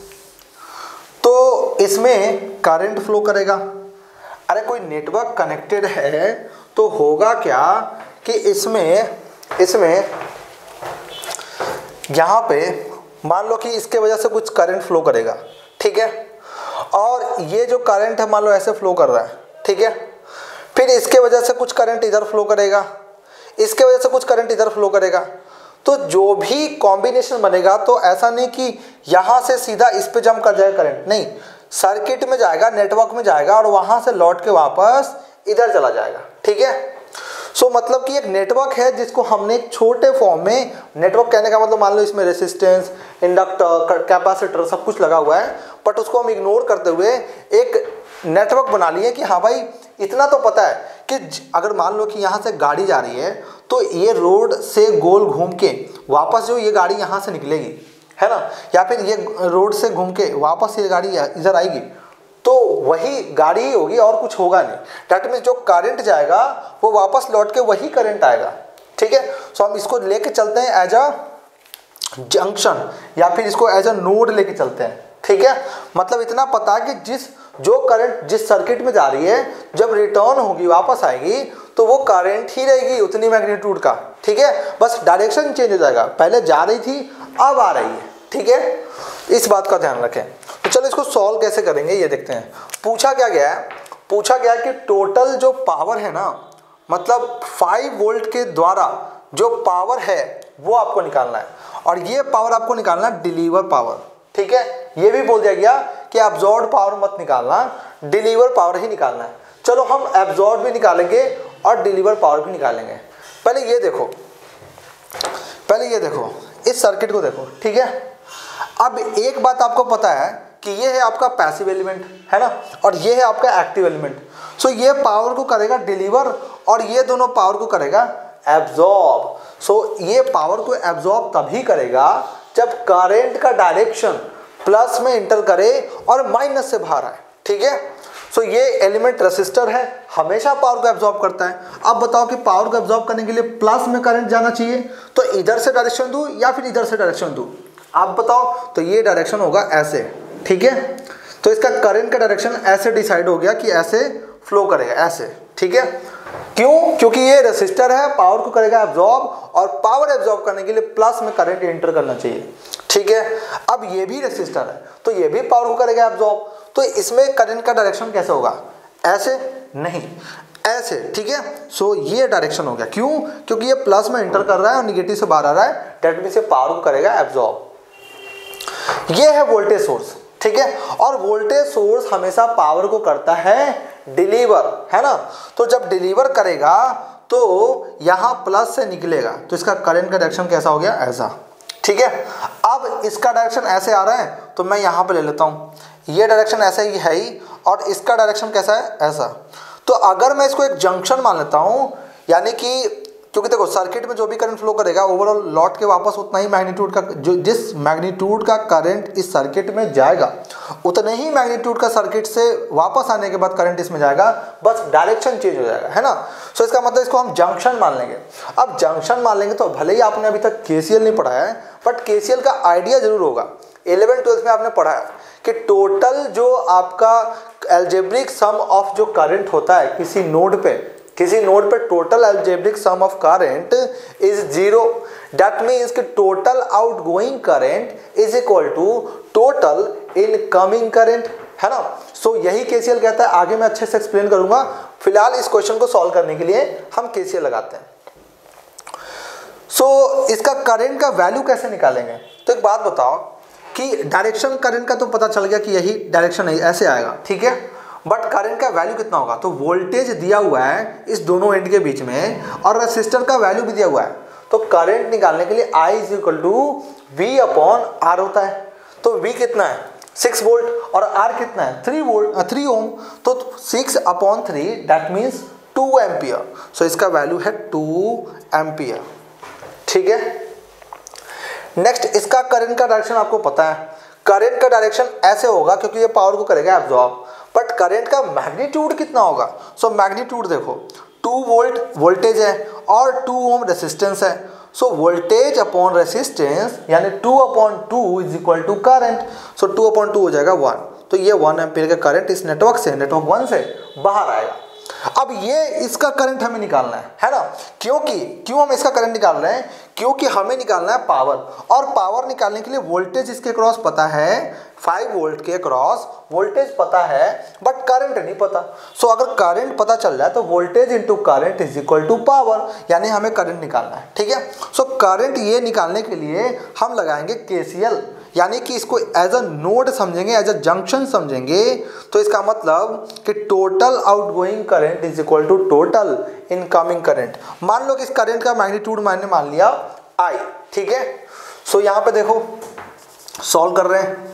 [SPEAKER 1] तो इसमें करंट फ्लो करेगा। अरे कोई नेटवर्क कनेक्टेड है तो होगा क्या कि इसमें इसमें यहाँ पे मान लो कि इसके वजह से कुछ करंट फ्लो करेगा, ठीक है। और ये जो करंट है मान लो ऐसे फ्लो कर रहा है, ठीक है। फिर इसके वजह से कुछ करंट इधर फ्लो करेगा, इसके वजह से कुछ करंट इधर फ्लो करेगा। तो जो भी कॉम्बिनेशन बनेगा तो ऐसा नहीं कि यहाँ से सीधा इस पे जंप कर जाएगा करंट, नहीं, सर्किट में जाएगा, नेटवर्क में जाएगा और वहाँ से लौट के वापस इधर चला जाएगा, ठीक है। सो so, मतलब कि एक नेटवर्क है जिसको हमने एक छोटे फॉर्म में, नेटवर्क कहने का मतलब मान लो इसमें रेसिस्टेंस, इंडक्टर, कैपेसिटर सब कुछ लगा हुआ है, बट उसको हम इग्नोर करते हुए एक नेटवर्क बना लिए कि हाँ भाई इतना तो पता है कि अगर मान लो कि यहाँ से गाड़ी जा रही है तो ये रोड से गोल घूम के वापस जो ये गाड़ी यहाँ से निकलेगी, है ना, या फिर ये रोड से घूम के वापस ये गाड़ी इधर आएगी, तो वही गाड़ी ही होगी और कुछ होगा नहीं। डैट मीन्स जो करंट जाएगा वो वापस लौट के वही करंट आएगा, ठीक है। सो हम इसको लेके चलते हैं एज अ जंक्शन या फिर इसको एज अ नोड लेके चलते हैं, ठीक है। मतलब इतना पता है कि जिस जो करंट जिस सर्किट में जा रही है जब रिटर्न होगी वापस आएगी तो वो करंट ही रहेगी उतनी मैग्नीट्यूड का, ठीक है। बस डायरेक्शन चेंज हो जाएगा, पहले जा रही थी अब आ रही है, ठीक है। इस बात का ध्यान रखें। तो चलो इसको सॉल्व कैसे करेंगे ये देखते हैं। पूछा क्या गया है, पूछा गया कि टोटल जो पावर है ना, मतलब फाइव वोल्ट के द्वारा जो पावर है वो आपको निकालना है, और ये पावर आपको निकालना है डिलीवर पावर, ठीक है। ये भी बोल दिया गया कि एब्जॉर्ब पावर मत निकालना, डिलीवर पावर ही निकालना है। चलो हम एब्जॉर्ब भी निकालेंगे और डिलीवर पावर भी निकालेंगे। पहले ये देखो, पहले ये देखो, इस सर्किट को देखो, ठीक है। अब एक बात आपको पता है कि ये है आपका पैसिव एलिमेंट, है ना, और ये है आपका एक्टिव एलिमेंट। सो ये पावर को करेगा डिलीवर और ये दोनों पावर को करेगा एब्जॉर्ब। सो ये पावर को एब्जॉर्ब तभी करेगा जब करंट का डायरेक्शन प्लस में इंटर करे और माइनस से बाहर आए, ठीक है। सो ये एलिमेंट रेसिस्टर है, हमेशा पावर को एब्जॉर्ब करता है। अब बताओ कि पावर को एब्जॉर्ब करने के लिए प्लस में करंट जाना चाहिए, तो इधर से डायरेक्शन दूं या फिर इधर से डायरेक्शन दूं, आप बताओ। तो ये डायरेक्शन होगा ऐसे, ठीक है। तो इसका करंट का डायरेक्शन ऐसे डिसाइड हो गया कि ऐसे फ्लो करेगा, ऐसे, ठीक है। क्यों? क्योंकि ये रेसिस्टर है, पावर को करेगा एब्जॉर्ब, और पावर एब्जॉर्ब करने के लिए प्लस में करंट एंटर करना चाहिए, ठीक है। अब ये भी रेसिस्टर है तो ये भी पावर को करेगा एब्जॉर्ब, तो इसमें करंट का डायरेक्शन कैसे होगा? ऐसे नहीं, ऐसे, ठीक है। सो ये डायरेक्शन हो गया। क्यों? क्योंकि ये प्लस में एंटर कर रहा है और निगेटिव से बाहर आ रहा है, डेट मींस ये पावर को करेगा एब्जॉर्ब। ये है वोल्टेज सोर्स, ठीक है। और वोल्टेज सोर्स हमेशा पावर को करता है डिलीवर, है ना। तो जब डिलीवर करेगा तो यहाँ प्लस से निकलेगा, तो इसका करंट का डायरेक्शन कैसा हो गया? ऐसा, ठीक है। अब इसका डायरेक्शन ऐसे आ रहा है तो मैं यहाँ पे ले लेता हूँ, ये डायरेक्शन ऐसा ही है ही, और इसका डायरेक्शन कैसा है? ऐसा। तो अगर मैं इसको एक जंक्शन मान लेता हूँ, यानी कि क्योंकि देखो सर्किट में जो भी करंट फ्लो करेगा ओवरऑल लौट के वापस उतना ही मैग्नीट्यूड का, जो जिस मैग्नीट्यूड का करंट इस सर्किट में जाएगा उतने ही मैग्नीट्यूड का सर्किट से वापस आने के बाद करंट इसमें जाएगा, बस डायरेक्शन चेंज हो जाएगा, है ना। सो इसका मतलब इसको हम जंक्शन मान लेंगे। अब जंक्शन मान लेंगे तो भले ही आपने अभी तक केसीएल नहीं पढ़ा है, बट केसीएल का आइडिया जरूर होगा। इलेवन ट्वेल्थ में आपने पढ़ा है कि टोटल जो आपका अलजेब्रिक सम ऑफ जो करंट होता है किसी नोड पे, किसी नोड पे total algebraic sum of current is zero. That means कि total outgoing current is equal to total incoming current, है ना। सो so, यही केसीएल कहता है। आगे मैं अच्छे से एक्सप्लेन करूंगा, फिलहाल इस क्वेश्चन को सॉल्व करने के लिए हम केसीएल लगाते हैं। सो so, इसका करंट का वैल्यू कैसे निकालेंगे? तो एक बात बताओ कि डायरेक्शन करंट का तो पता चल गया कि यही डायरेक्शन है, ऐसे आएगा, ठीक है। बट करंट का वैल्यू कितना होगा? तो वोल्टेज दिया हुआ है इस दोनों एंड के बीच में और रेसिस्टर का वैल्यू भी दिया हुआ है। तो करंट निकालने के लिए I is equal to V upon R होता है। तो V कितना है? सिक्स वोल्ट, और R कितना है? Three volt three ohm. तो six upon three that means two ampere. So इसका वैल्यू है टू एम्पियर, ठीक है। नेक्स्ट, इसका करंट का डायरेक्शन आपको पता है। करंट का डायरेक्शन ऐसे होगा क्योंकि ये पावर को करेगा एब्जॉर्ब, बट करंट का मैग्नीट्यूड कितना होगा? सो so, मैग्नीट्यूड देखो, टू वोल्ट वोल्टेज है और टू ओम रेसिस्टेंस है। सो वोल्टेज अपॉन रेसिस्टेंस यानी two upon two is equal to current. So two upon two हो जाएगा वन। तो ये वन एम्पियर का करंट इस नेटवर्क से, नेटवर्क वन से बाहर आएगा। अब ये इसका करंट हमें निकालना है, है ना। क्योंकि क्यों हम इसका करंट निकाल रहे हैं? क्योंकि हमें निकालना है पावर, और पावर निकालने के लिए वोल्टेज इसके क्रॉस पता है, फाइव वोल्ट के क्रॉस वोल्टेज पता है, बट करंट नहीं पता। सो अगर करंट पता चल जाए तो voltage into current is equal to power, यानी हमें करंट निकालना है, ठीक है। सो करंट ये निकालने के लिए हम लगाएंगे केसीएल, यानी कि इसको एज अ नोड समझेंगे, एज अ जंक्शन समझेंगे, तो इसका मतलब कि total outgoing current is equal to total incoming current. मान लो कि इस करंट का मैग्नीट्यूड मैंने मान लिया आई, ठीक है। सो यहाँ पे देखो सॉल्व कर रहे हैं।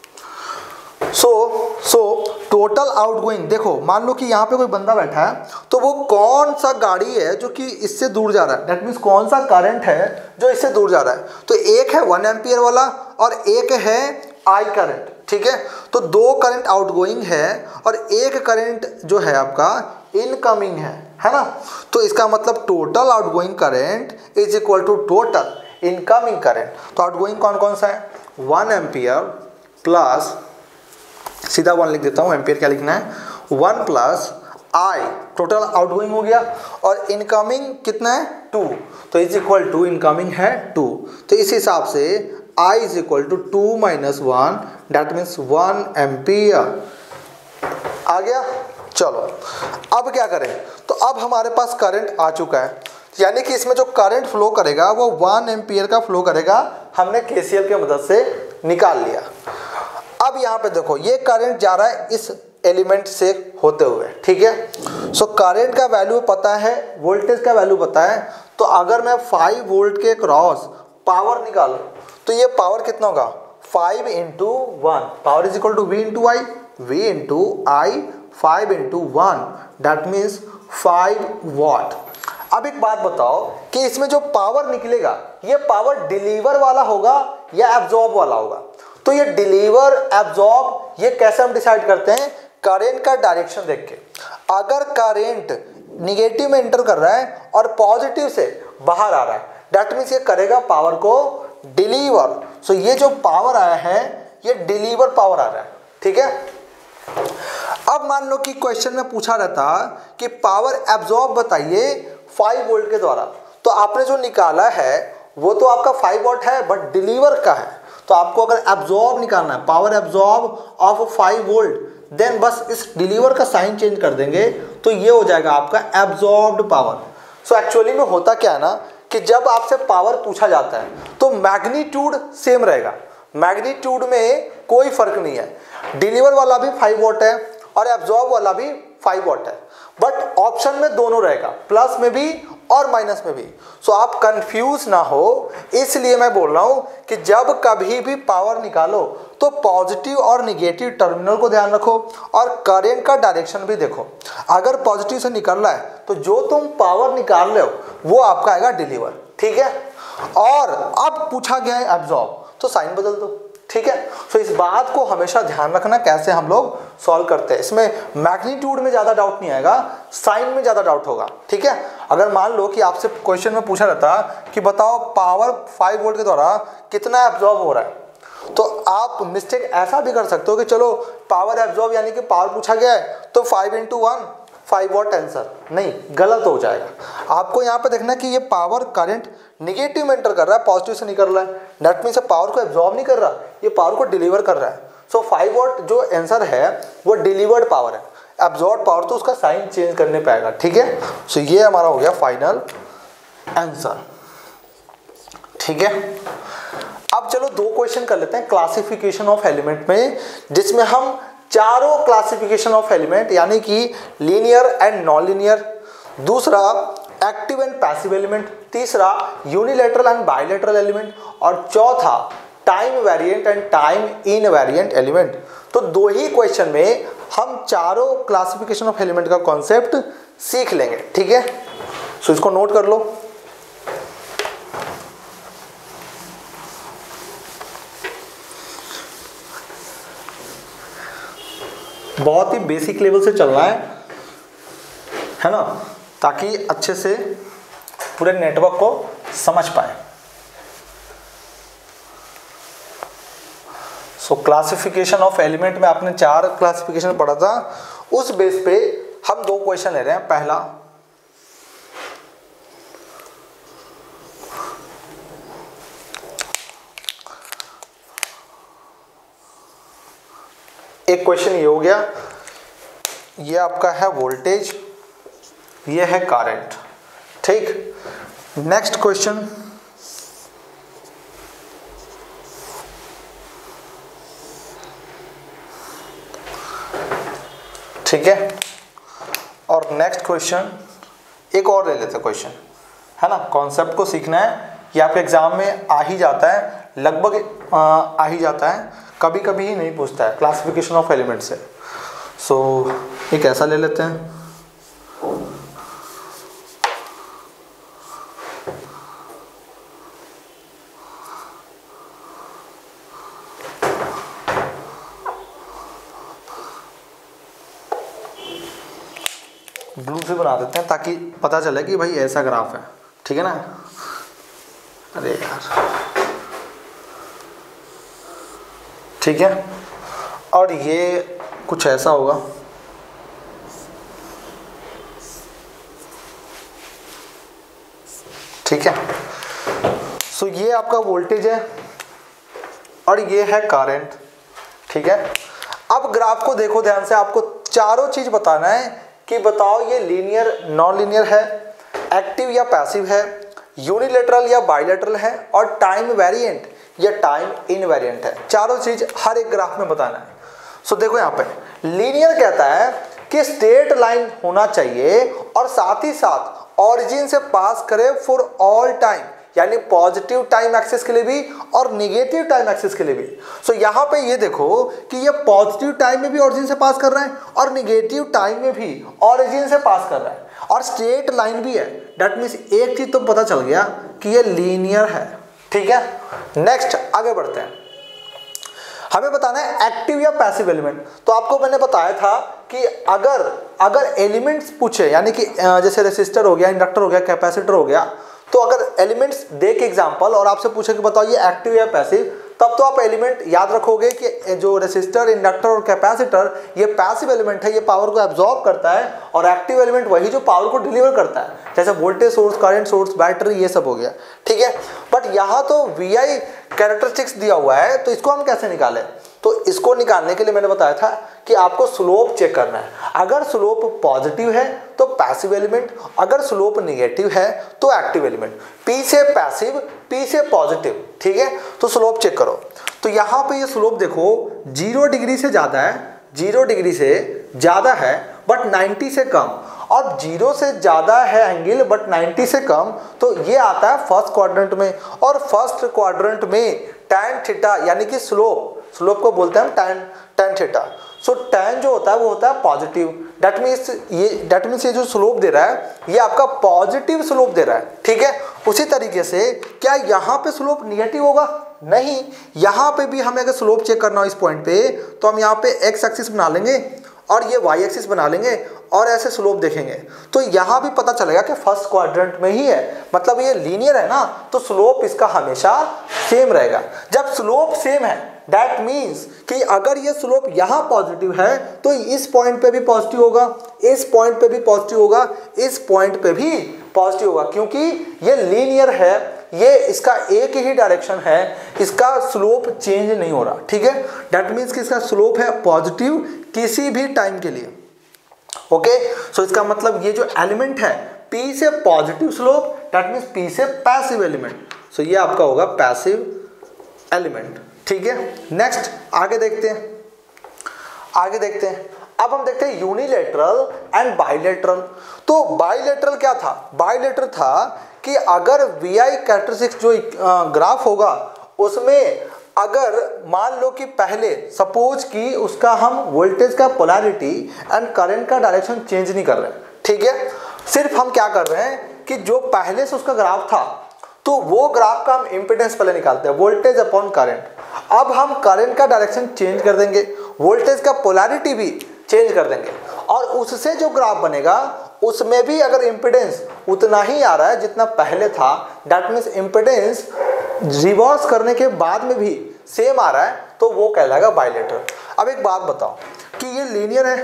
[SPEAKER 1] सो सो टोटल आउटगोइंग, देखो मान लो कि यहाँ पे कोई बंदा बैठा है, तो वो कौन सा गाड़ी है जो कि इससे दूर जा रहा है, दैट मीन्स कौन सा करंट है जो इससे दूर जा रहा है। तो एक है वन एम्पियर वाला और एक है आई करंट, ठीक है। तो दो करंट आउटगोइंग है और एक करंट जो है आपका इनकमिंग है, है ना। तो इसका मतलब total outgoing current is equal to total incoming current. तो आउटगोइंग कौन कौन सा है, वन एम्पियर प्लस, सीधा वन लिख देता हूँ, एम्पियर क्या लिखना है, one plus I, total outgoing हो गया, और इनकमिंग कितना है, टू, तो इज इक्वल टू इनकमिंग है टू। तो इस हिसाब से I is equal to two minus one, that means one ampere. आ गया। चलो अब क्या करें, तो अब हमारे पास करंट आ चुका है, यानी कि इसमें जो करंट फ्लो करेगा वो वन एम्पियर का फ्लो करेगा, हमने केसीएल की मदद से निकाल लिया। अब यहाँ पे देखो ये करंट जा रहा है इस एलिमेंट से होते हुए, ठीक है। सो करंट का वैल्यू पता है, वोल्टेज का वैल्यू पता है, तो अगर मैं फाइव वोल्ट के क्रॉस पावर निकालूं तो ये पावर कितना होगा, five into one, power is equal to V into I, V into I, five into one, that means five watt. अब एक बात बताओ कि इसमें जो पावर निकलेगा ये पावर डिलीवर वाला होगा या एब्जॉर्ब वाला होगा। तो ये डिलीवर एब्जॉर्ब ये कैसे हम डिसाइड करते हैं, करंट का डायरेक्शन देख के। अगर करंट निगेटिव में एंटर कर रहा है और पॉजिटिव से बाहर आ रहा है, दैट मीन्स ये करेगा पावर को डिलीवर। सो ये जो पावर आया है ये डिलीवर पावर आ रहा है, ठीक है। अब मान लो कि क्वेश्चन में पूछा रहता कि पावर एब्जॉर्ब बताइए फाइव वोल्ट के द्वारा, तो आपने जो निकाला है वो तो आपका फाइव वोल्ट है बट डिलीवर का है। तो आपको अगर एब्जॉर्ब निकालना है, power absorb of five volt, then बस इस डिलीवर का साइन चेंज कर देंगे तो ये हो जाएगा आपका एब्जॉर्ब्ड पावर। सो एक्चुअली में होता क्या है ना कि जब आपसे पावर पूछा जाता है तो मैग्नीट्यूड सेम रहेगा, मैग्नीट्यूड में कोई फर्क नहीं है। डिलीवर वाला भी फाइव वोल्ट है और एब्जॉर्ब वाला भी फाइव वोल्ट है, बट ऑप्शन में दोनों रहेगा, प्लस में भी और माइनस में भी। सो आप कंफ्यूज ना हो, इसलिए मैं बोल रहा हूं कि जब कभी भी पावर निकालो तो पॉजिटिव और निगेटिव टर्मिनल को ध्यान रखो और करंट का डायरेक्शन भी देखो। अगर पॉजिटिव से निकल रहा है तो जो तुम पावर निकाल रहे हो वो आपका आएगा डिलीवर, ठीक है। और अब पूछा गया है एब्जॉर्ब, तो साइन बदल दो, ठीक है। तो इस बात को हमेशा ध्यान रखना कैसे हम लोग सॉल्व करते हैं। इसमें मैग्नीट्यूड में ज़्यादा डाउट नहीं आएगा, साइन में ज़्यादा डाउट होगा, ठीक है। अगर मान लो कि आपसे क्वेश्चन में पूछा रहता कि बताओ पावर फाइव वोल्ट के द्वारा कितना एब्जॉर्ब हो रहा है, तो आप मिस्टेक ऐसा भी कर सकते हो कि चलो पावर एब्जॉर्ब यानी कि पावर पूछा गया है तो five into one, five watt answer, नहीं, गलत हो जाएगा। आपको यहाँ पे देखना है कि ये पावर करंट निगेटिव में एंटर कर रहा है, पॉजिटिव से निकल रहा है, दैट मीन्स पावर को एब्जॉर्ब नहीं कर रहा, ये पावर को डिलीवर कर रहा है। सो फाइव वॉट जो आंसर है वो डिलीवर्ड पावर है, एब्जॉर्ब पावर तो उसका साइन चेंज करने पे आएगा, ठीक है। सो ये हमारा हो गया फाइनल आंसर, ठीक है। अब चलो दो क्वेश्चन कर लेते हैं क्लासिफिकेशन ऑफ एलिमेंट में, जिसमें हम चारों क्लासिफिकेशन ऑफ एलिमेंट यानी कि लीनियर एंड नॉन लीनियर, दूसरा एक्टिव एंड पैसिव एलिमेंट, तीसरा यूनिलैटरल एंड बायलैटरल एलिमेंट, और चौथा time variant and time invariant element. तो दो ही क्वेश्चन में हम चारों क्लासिफिकेशन ऑफ एलिमेंट का कॉन्सेप्ट सीख लेंगे, ठीक है। सो इसको नोट कर लो। बहुत ही बेसिक लेवल से चलना है, है ना, ताकि अच्छे से पूरे नेटवर्क को समझ पाए। सो क्लासिफिकेशन ऑफ एलिमेंट में आपने चार क्लासिफिकेशन पढ़ा था, उस बेस पे हम दो क्वेश्चन ले रहे हैं। पहला, एक क्वेश्चन ये हो गया, ये आपका है वोल्टेज, ये है करंट, ठीक। नेक्स्ट क्वेश्चन, ठीक है। और नेक्स्ट क्वेश्चन एक और ले लेते हैं क्वेश्चन, है ना। कॉन्सेप्ट को सीखना है, ये आपके एग्जाम में आ ही जाता है, लगभग आ ही जाता है, कभी कभी ही नहीं पूछता है क्लासिफिकेशन ऑफ एलिमेंट से। सो so, एक ऐसा ले लेते हैं। ब्लू से बना देते हैं ताकि पता चले कि भाई ऐसा ग्राफ है, ठीक है ना। अरे यार, ठीक है। और ये कुछ ऐसा होगा, ठीक है। सो so, ये आपका वोल्टेज है और ये है करंट, ठीक है। अब ग्राफ को देखो ध्यान से, आपको चारों चीज बताना है कि बताओ ये लीनियर नॉन लीनियर है, एक्टिव या पैसिव है, यूनिलेटरल या बाइलेटरल है, और टाइम वेरिएंट या टाइम इनवेरिएंट है। चारों चीज हर एक ग्राफ में बताना है। सो so, देखो यहाँ पे लीनियर कहता है कि स्ट्रेट लाइन होना चाहिए और साथ ही साथ ऑरिजिन से पास करे फॉर ऑल टाइम, यानी पॉजिटिव टाइम एक्सिस के लिए भी और निगेटिव टाइम एक्सिस के लिए भी। सो so, यहाँ पे ये देखो कि ये पॉजिटिव टाइम में भी ऑरिजिन से पास कर रहा है और निगेटिव टाइम में भी ऑरिजिन से पास कर रहा है और स्ट्रेट लाइन भी है। दैट मीन्स एक चीज तो पता चल गया कि ये लीनियर है, ठीक है। नेक्स्ट आगे बढ़ते हैं, हमें बताना है एक्टिव या पैसिव एलिमेंट। तो आपको मैंने बताया था कि अगर अगर एलिमेंट्स पूछे, यानी कि जैसे रेसिस्टर हो गया, इंडक्टर हो गया, कैपेसिटर हो गया, तो अगर एलिमेंट्स दे के एग्जांपल और आपसे पूछे कि बताओ ये एक्टिव या पैसिव, तब तो आप एलिमेंट याद रखोगे कि जो रेसिस्टर, इंडक्टर और कैपेसिटर ये पैसिव एलिमेंट है, ये पावर को एब्जॉर्ब करता है, और एक्टिव एलिमेंट वही जो पावर को डिलीवर करता है, जैसे voltage source, current source, battery, ये सब हो गया, ठीक है। बट यहाँ तो वी आई कैरेक्टरिस्टिक्स दिया हुआ है, तो इसको हम कैसे निकालें? तो इसको निकालने के लिए मैंने बताया था कि आपको स्लोप चेक करना है। अगर स्लोप पॉजिटिव है तो पैसिव एलिमेंट, अगर स्लोप निगेटिव है तो एक्टिव एलिमेंट। पी से पैसिव, पी से पॉजिटिव, ठीक है। तो स्लोप चेक करो, तो यहाँ पे ये स्लोप देखो जीरो डिग्री से ज़्यादा है, जीरो डिग्री से ज़्यादा है बट नाइन्टी से कम, और जीरो से ज़्यादा है एंगल बट नाइन्टी से कम, तो ये आता है फर्स्ट क्वाड्रेंट में। और फर्स्ट क्वाड्रेंट में टैन थीटा यानी कि स्लोप, स्लोप को बोलते हैं tan tan theta. So tan जो होता है वो होता है पॉजिटिव। दैट मीन्स ये दैट मीन्स ये जो स्लोप दे रहा है ये आपका पॉजिटिव स्लोप दे रहा है, ठीक है। उसी तरीके से क्या यहाँ पे स्लोप निगेटिव होगा? नहीं, यहाँ पे भी हमें अगर स्लोप चेक करना हो इस पॉइंट पे, तो हम यहाँ पे एक्स एक्सिस बना लेंगे और ये वाई एक्सिस बना लेंगे और ऐसे स्लोप देखेंगे, तो यहाँ भी पता चलेगा कि फर्स्ट क्वाड्रेंट में ही है, मतलब ये लीनियर है ना, तो स्लोप इसका हमेशा सेम रहेगा। जब स्लोप सेम है दैट मीन्स कि अगर ये स्लोप यहाँ पॉजिटिव है तो इस पॉइंट पे भी पॉजिटिव होगा, इस पॉइंट पे भी पॉजिटिव होगा, इस पॉइंट पे भी पॉजिटिव होगा, क्योंकि ये लीनियर है, ये इसका एक ही डायरेक्शन है, इसका स्लोप चेंज नहीं हो रहा, ठीक है। दैट मीन्स कि इसका स्लोप है पॉजिटिव किसी भी टाइम के लिए, ओके। सो इसका मतलब ये जो एलिमेंट है P से positive slope, that means P से पैसिव एलिमेंट। सो ये आपका होगा पैसिव एलिमेंट, ठीक है। नेक्स्ट आगे देखते हैं, आगे देखते हैं अब हम देखते हैं यूनिलेटरल एंड बाइलेटरल। तो बाइलेटरल क्या था? बाइलेटरल था कि अगर वी आई कैरेक्टरिस्टिक्स जो ग्राफ होगा उसमें अगर मान लो कि पहले सपोज कि उसका हम वोल्टेज का पोलैरिटी एंड करंट का डायरेक्शन चेंज नहीं कर रहे हैं, ठीक है। सिर्फ हम क्या कर रहे हैं कि जो पहले से उसका ग्राफ था तो वो ग्राफ का हम इम्पीडेंस पहले निकालते हैं, वोल्टेज अपॉन करंट। अब हम करंट का डायरेक्शन चेंज कर देंगे, वोल्टेज का पोलैरिटी भी चेंज कर देंगे, और उससे जो ग्राफ बनेगा उसमें भी अगर इम्पीडेंस उतना ही आ रहा है जितना पहले था, दैट मीन्स इम्पीडेंस रिवर्स करने के बाद में भी सेम आ रहा है, तो वो कहलाएगा बाइलेटरल। अब एक बात बताओ कि ये लीनियर है,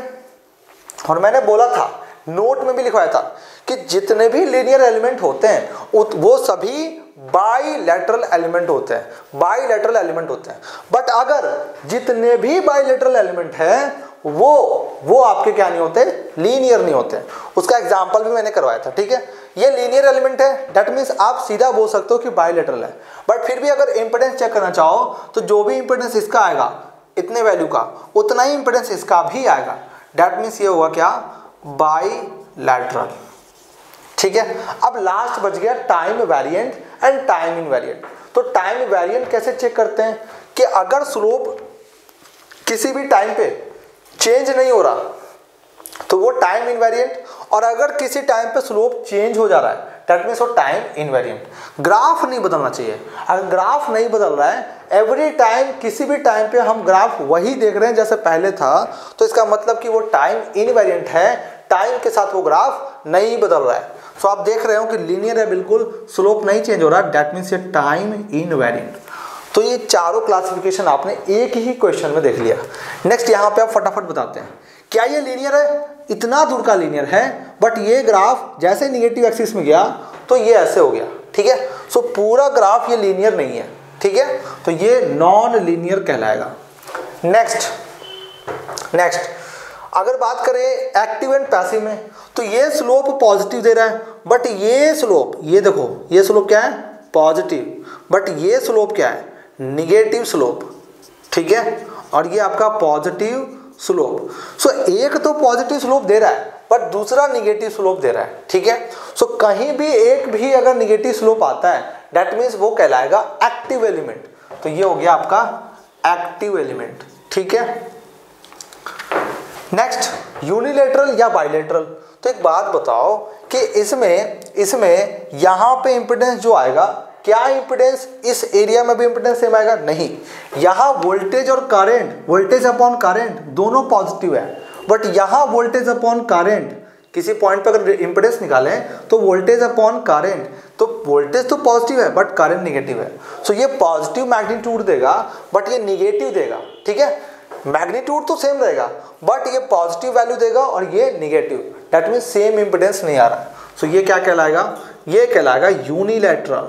[SPEAKER 1] और मैंने बोला था, नोट में भी लिखवाया था कि जितने भी लीनियर एलिमेंट होते हैं वो सभी बाइलेटरल एलिमेंट होते हैं, बाइलेटरल एलिमेंट होते हैं। बट अगर जितने भी बाइलेटरल एलिमेंट हैं वो वो आपके क्या नहीं होते? लीनियर नहीं होते। उसका एग्जांपल भी मैंने करवाया था, ठीक है। ये लीनियर एलिमेंट है, दैट मीन्स आप सीधा बोल सकते हो कि बाइलेटरल है। बट फिर भी अगर इंपेडेंस चेक करना चाहो तो जो भी इंपेडेंस इसका आएगा इतने वैल्यू का, उतना ही इंपेडेंस इसका भी आएगा। दैट मीन्स ये हुआ क्या, बाईलैटरल। ठीक है, अब लास्ट बच गया time variant and time invariant. तो टाइम वेरिएंट कैसे चेक करते हैं कि अगर स्लोप किसी भी टाइम पे चेंज नहीं हो रहा तो वो टाइम इनवेरिएंट, और अगर किसी टाइम पे स्लोप चेंज हो जा रहा है दैट मीन्स वो टाइम इनवेरिएंट। ग्राफ नहीं बदलना चाहिए। अगर ग्राफ नहीं बदल रहा है, एवरी टाइम किसी भी टाइम पे हम ग्राफ वही देख रहे हैं जैसे पहले था, तो इसका मतलब कि वो टाइम इनवेरिएंट है, टाइम के साथ वो ग्राफ नहीं बदल रहा है। सो आप देख रहे हो कि लीनियर है, बिल्कुल स्लोप नहीं चेंज हो रहा, दैट मीन्स ये टाइम इनवेरिएंट। तो ये चारों क्लासिफिकेशन आपने एक ही क्वेश्चन में देख लिया। नेक्स्ट यहाँ पे आप फटाफट बताते हैं, क्या ये लीनियर है, इतना दूर का लीनियर है, बट ये ग्राफ जैसे निगेटिव एक्सिस में गया तो ये ऐसे हो गया। ठीक है, सो पूरा ग्राफ ये लीनियर नहीं है। ठीक है, तो ये नॉन लीनियर कहलाएगा। नेक्स्ट नेक्स्ट अगर बात करें एक्टिव एंड पैसिव में, तो ये स्लोप पॉजिटिव दे रहा है, बट ये स्लोप, ये देखो ये स्लोप क्या है, पॉजिटिव, बट ये स्लोप क्या है, निगेटिव स्लोप। ठीक है, और ये आपका पॉजिटिव स्लोप। सो एक तो पॉजिटिव स्लोप दे रहा है बट दूसरा निगेटिव स्लोप दे रहा है। ठीक है, सो कहीं भी एक भी अगर निगेटिव स्लोप आता है दैट मीन्स वो कहलाएगा एक्टिव एलिमेंट। तो ये हो गया आपका एक्टिव एलिमेंट। ठीक है, नेक्स्ट यूनिलेटरल या बाइलेटरल। तो एक बात बताओ कि इसमें इसमें यहाँ पे इम्पिडेंस जो आएगा, क्या इम्पिडेंस इस एरिया में भी इम्पिडेंस सेम आएगा? नहीं, यहाँ वोल्टेज और करंट, वोल्टेज अपॉन करंट दोनों पॉजिटिव है, बट यहाँ वोल्टेज अपॉन करंट किसी पॉइंट पर अगर इम्पिडेंस निकालें तो वोल्टेज अपॉन करंट, तो वोल्टेज तो पॉजिटिव है बट करंट निगेटिव है। सो ये पॉजिटिव मैग्नीट्यूड देगा बट ये निगेटिव देगा। ठीक है, मैग्नीट्यूड तो सेम रहेगा बट ये पॉजिटिव वैल्यू देगा और ये negative, that means same impedance नहीं आ रहा। सो ये क्या कहलाएगा, ये कहलाएगा यूनिलैटरल।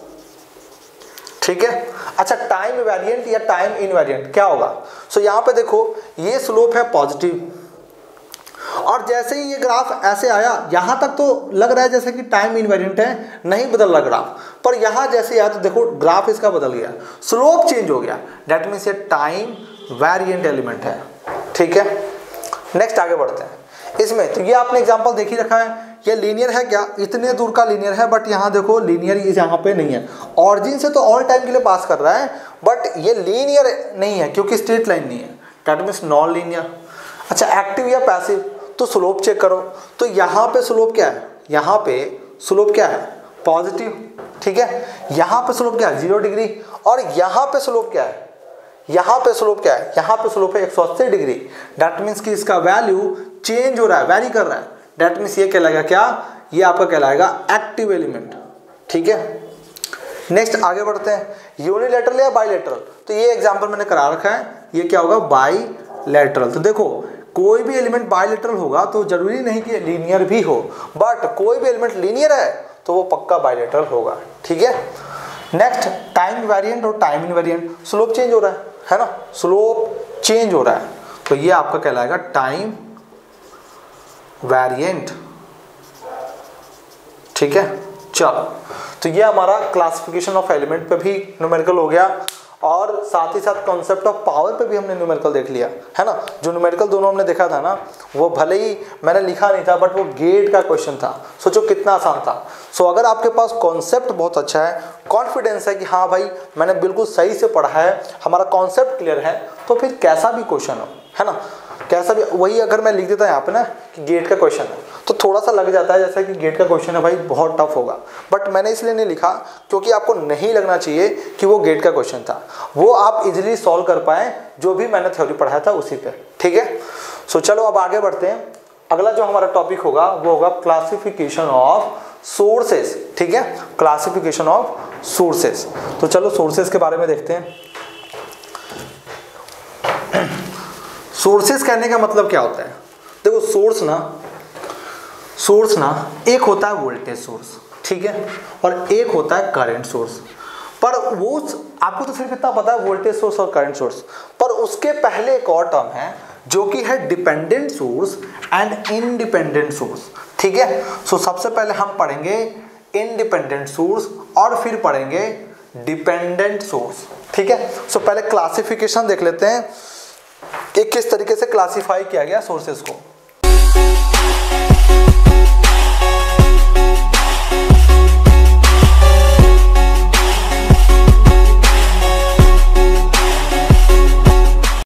[SPEAKER 1] ठीक है, अच्छा टाइम वेरिएंट या टाइम इनवेरिएंट क्या होगा? सो so, यहाँ पे देखो ये स्लोप है पॉजिटिव, और जैसे ही ये ग्राफ ऐसे आया यहाँ तक तो लग रहा है जैसे कि टाइम इनवेरिएंट है, नहीं बदल रहा ग्राफ, पर यहाँ जैसे आया तो देखो ग्राफ इसका बदल गया, स्लोप चेंज हो गया, दैट मीन्स ये टाइम वेरिएंट एलिमेंट है। ठीक है, नेक्स्ट आगे बढ़ते हैं इसमें। तो ये आपने एग्जांपल देख ही रखा है, ये लीनियर है क्या, इतने दूर का लीनियर है, बट यहाँ देखो लीनियर इस यहाँ पे नहीं है, ऑरिजिन से तो ऑल टाइम के लिए पास कर रहा है बट ये लीनियर नहीं है क्योंकि स्ट्रेट लाइन नहीं है, दैट मीन्स नॉन लीनियर। अच्छा एक्टिव या पैसिव, तो स्लोप चेक करो, तो यहाँ पे स्लोप क्या है, यहाँ पे स्लोप क्या है, पॉजिटिव। ठीक है, यहाँ पे स्लोप क्या है, जीरो डिग्री, और यहाँ पे स्लोप क्या है, यहाँ पे स्लोप क्या है, यहाँ पे स्लोप है एक सौ अस्सी डिग्री, दैट मीन्स कि इसका वैल्यू चेंज हो रहा है, वैरी कर रहा है, दैट मीन्स ये कहलाएगा क्या, ये आपका कहलाएगा एक्टिव एलिमेंट। ठीक है, नेक्स्ट आगे बढ़ते हैं, यूनिलैटरल या बाइलेटरल। तो ये एग्जांपल मैंने करा रखा है, ये क्या होगा, बाइलेटरल। तो देखो कोई भी एलिमेंट बाइलेटरल होगा तो जरूरी नहीं कि लीनियर भी हो, बट कोई भी एलिमेंट लीनियर है तो वो पक्का बाइलेटरल होगा। ठीक है, नेक्स्ट टाइम वेरिएंट और टाइम इनवेरिएंट। स्लोप चेंज हो रहा है है ना, स्लोप चेंज हो रहा है, तो ये आपका कहलाएगा टाइम वेरिएंट। ठीक है, चलो तो ये हमारा क्लासिफिकेशन ऑफ एलिमेंट पे भी न्यूमेरिकल हो गया, और साथ ही साथ कॉन्सेप्ट ऑफ पावर पे भी हमने न्यूमेरिकल देख लिया है ना। जो न्यूमेरिकल दोनों हमने देखा था ना, वो भले ही मैंने लिखा नहीं था बट वो गेट का क्वेश्चन था, सोचो कितना आसान था। सो अगर आपके पास कॉन्सेप्ट बहुत अच्छा है, कॉन्फिडेंस है कि हाँ भाई मैंने बिल्कुल सही से पढ़ा है, हमारा कॉन्सेप्ट क्लियर है, तो फिर कैसा भी क्वेश्चन हो है ना, कैसा भी, वही अगर मैं लिख देता यहाँ पे ना कि गेट का क्वेश्चन है तो थोड़ा सा लग जाता है जैसा कि गेट का क्वेश्चन है भाई बहुत टफ होगा, बट मैंने इसलिए नहीं लिखा क्योंकि आपको नहीं लगना चाहिए कि वो गेट का क्वेश्चन था, वो आप इजीली सॉल्व कर पाएँ जो भी मैंने थ्योरी पढ़ाया था उसी पे। ठीक है, सो चलो अब आगे बढ़ते हैं। अगला जो हमारा टॉपिक होगा वो होगा क्लासिफिकेशन ऑफ सोर्सेस। ठीक है, क्लासिफिकेशन ऑफ सोर्सेस। तो चलो सोर्सेस के बारे में देखते हैं। सोर्सेस कहने का मतलब क्या होता है, देखो सोर्स ना सोर्स ना एक होता है वोल्टेज सोर्स, ठीक है, और एक होता है करंट सोर्स। पर वो आपको तो सिर्फ इतना पता है वोल्टेज सोर्स और करंट सोर्स, पर उसके पहले एक और टर्म है जो कि है dependent source and independent source. ठीक है, सो सबसे पहले हम पढ़ेंगे इंडिपेंडेंट सोर्स और फिर पढ़ेंगे डिपेंडेंट सोर्स। ठीक है, सो पहले क्लासिफिकेशन देख लेते हैं। कि किस तरीके से क्लासिफाई किया गया सोर्सेज को।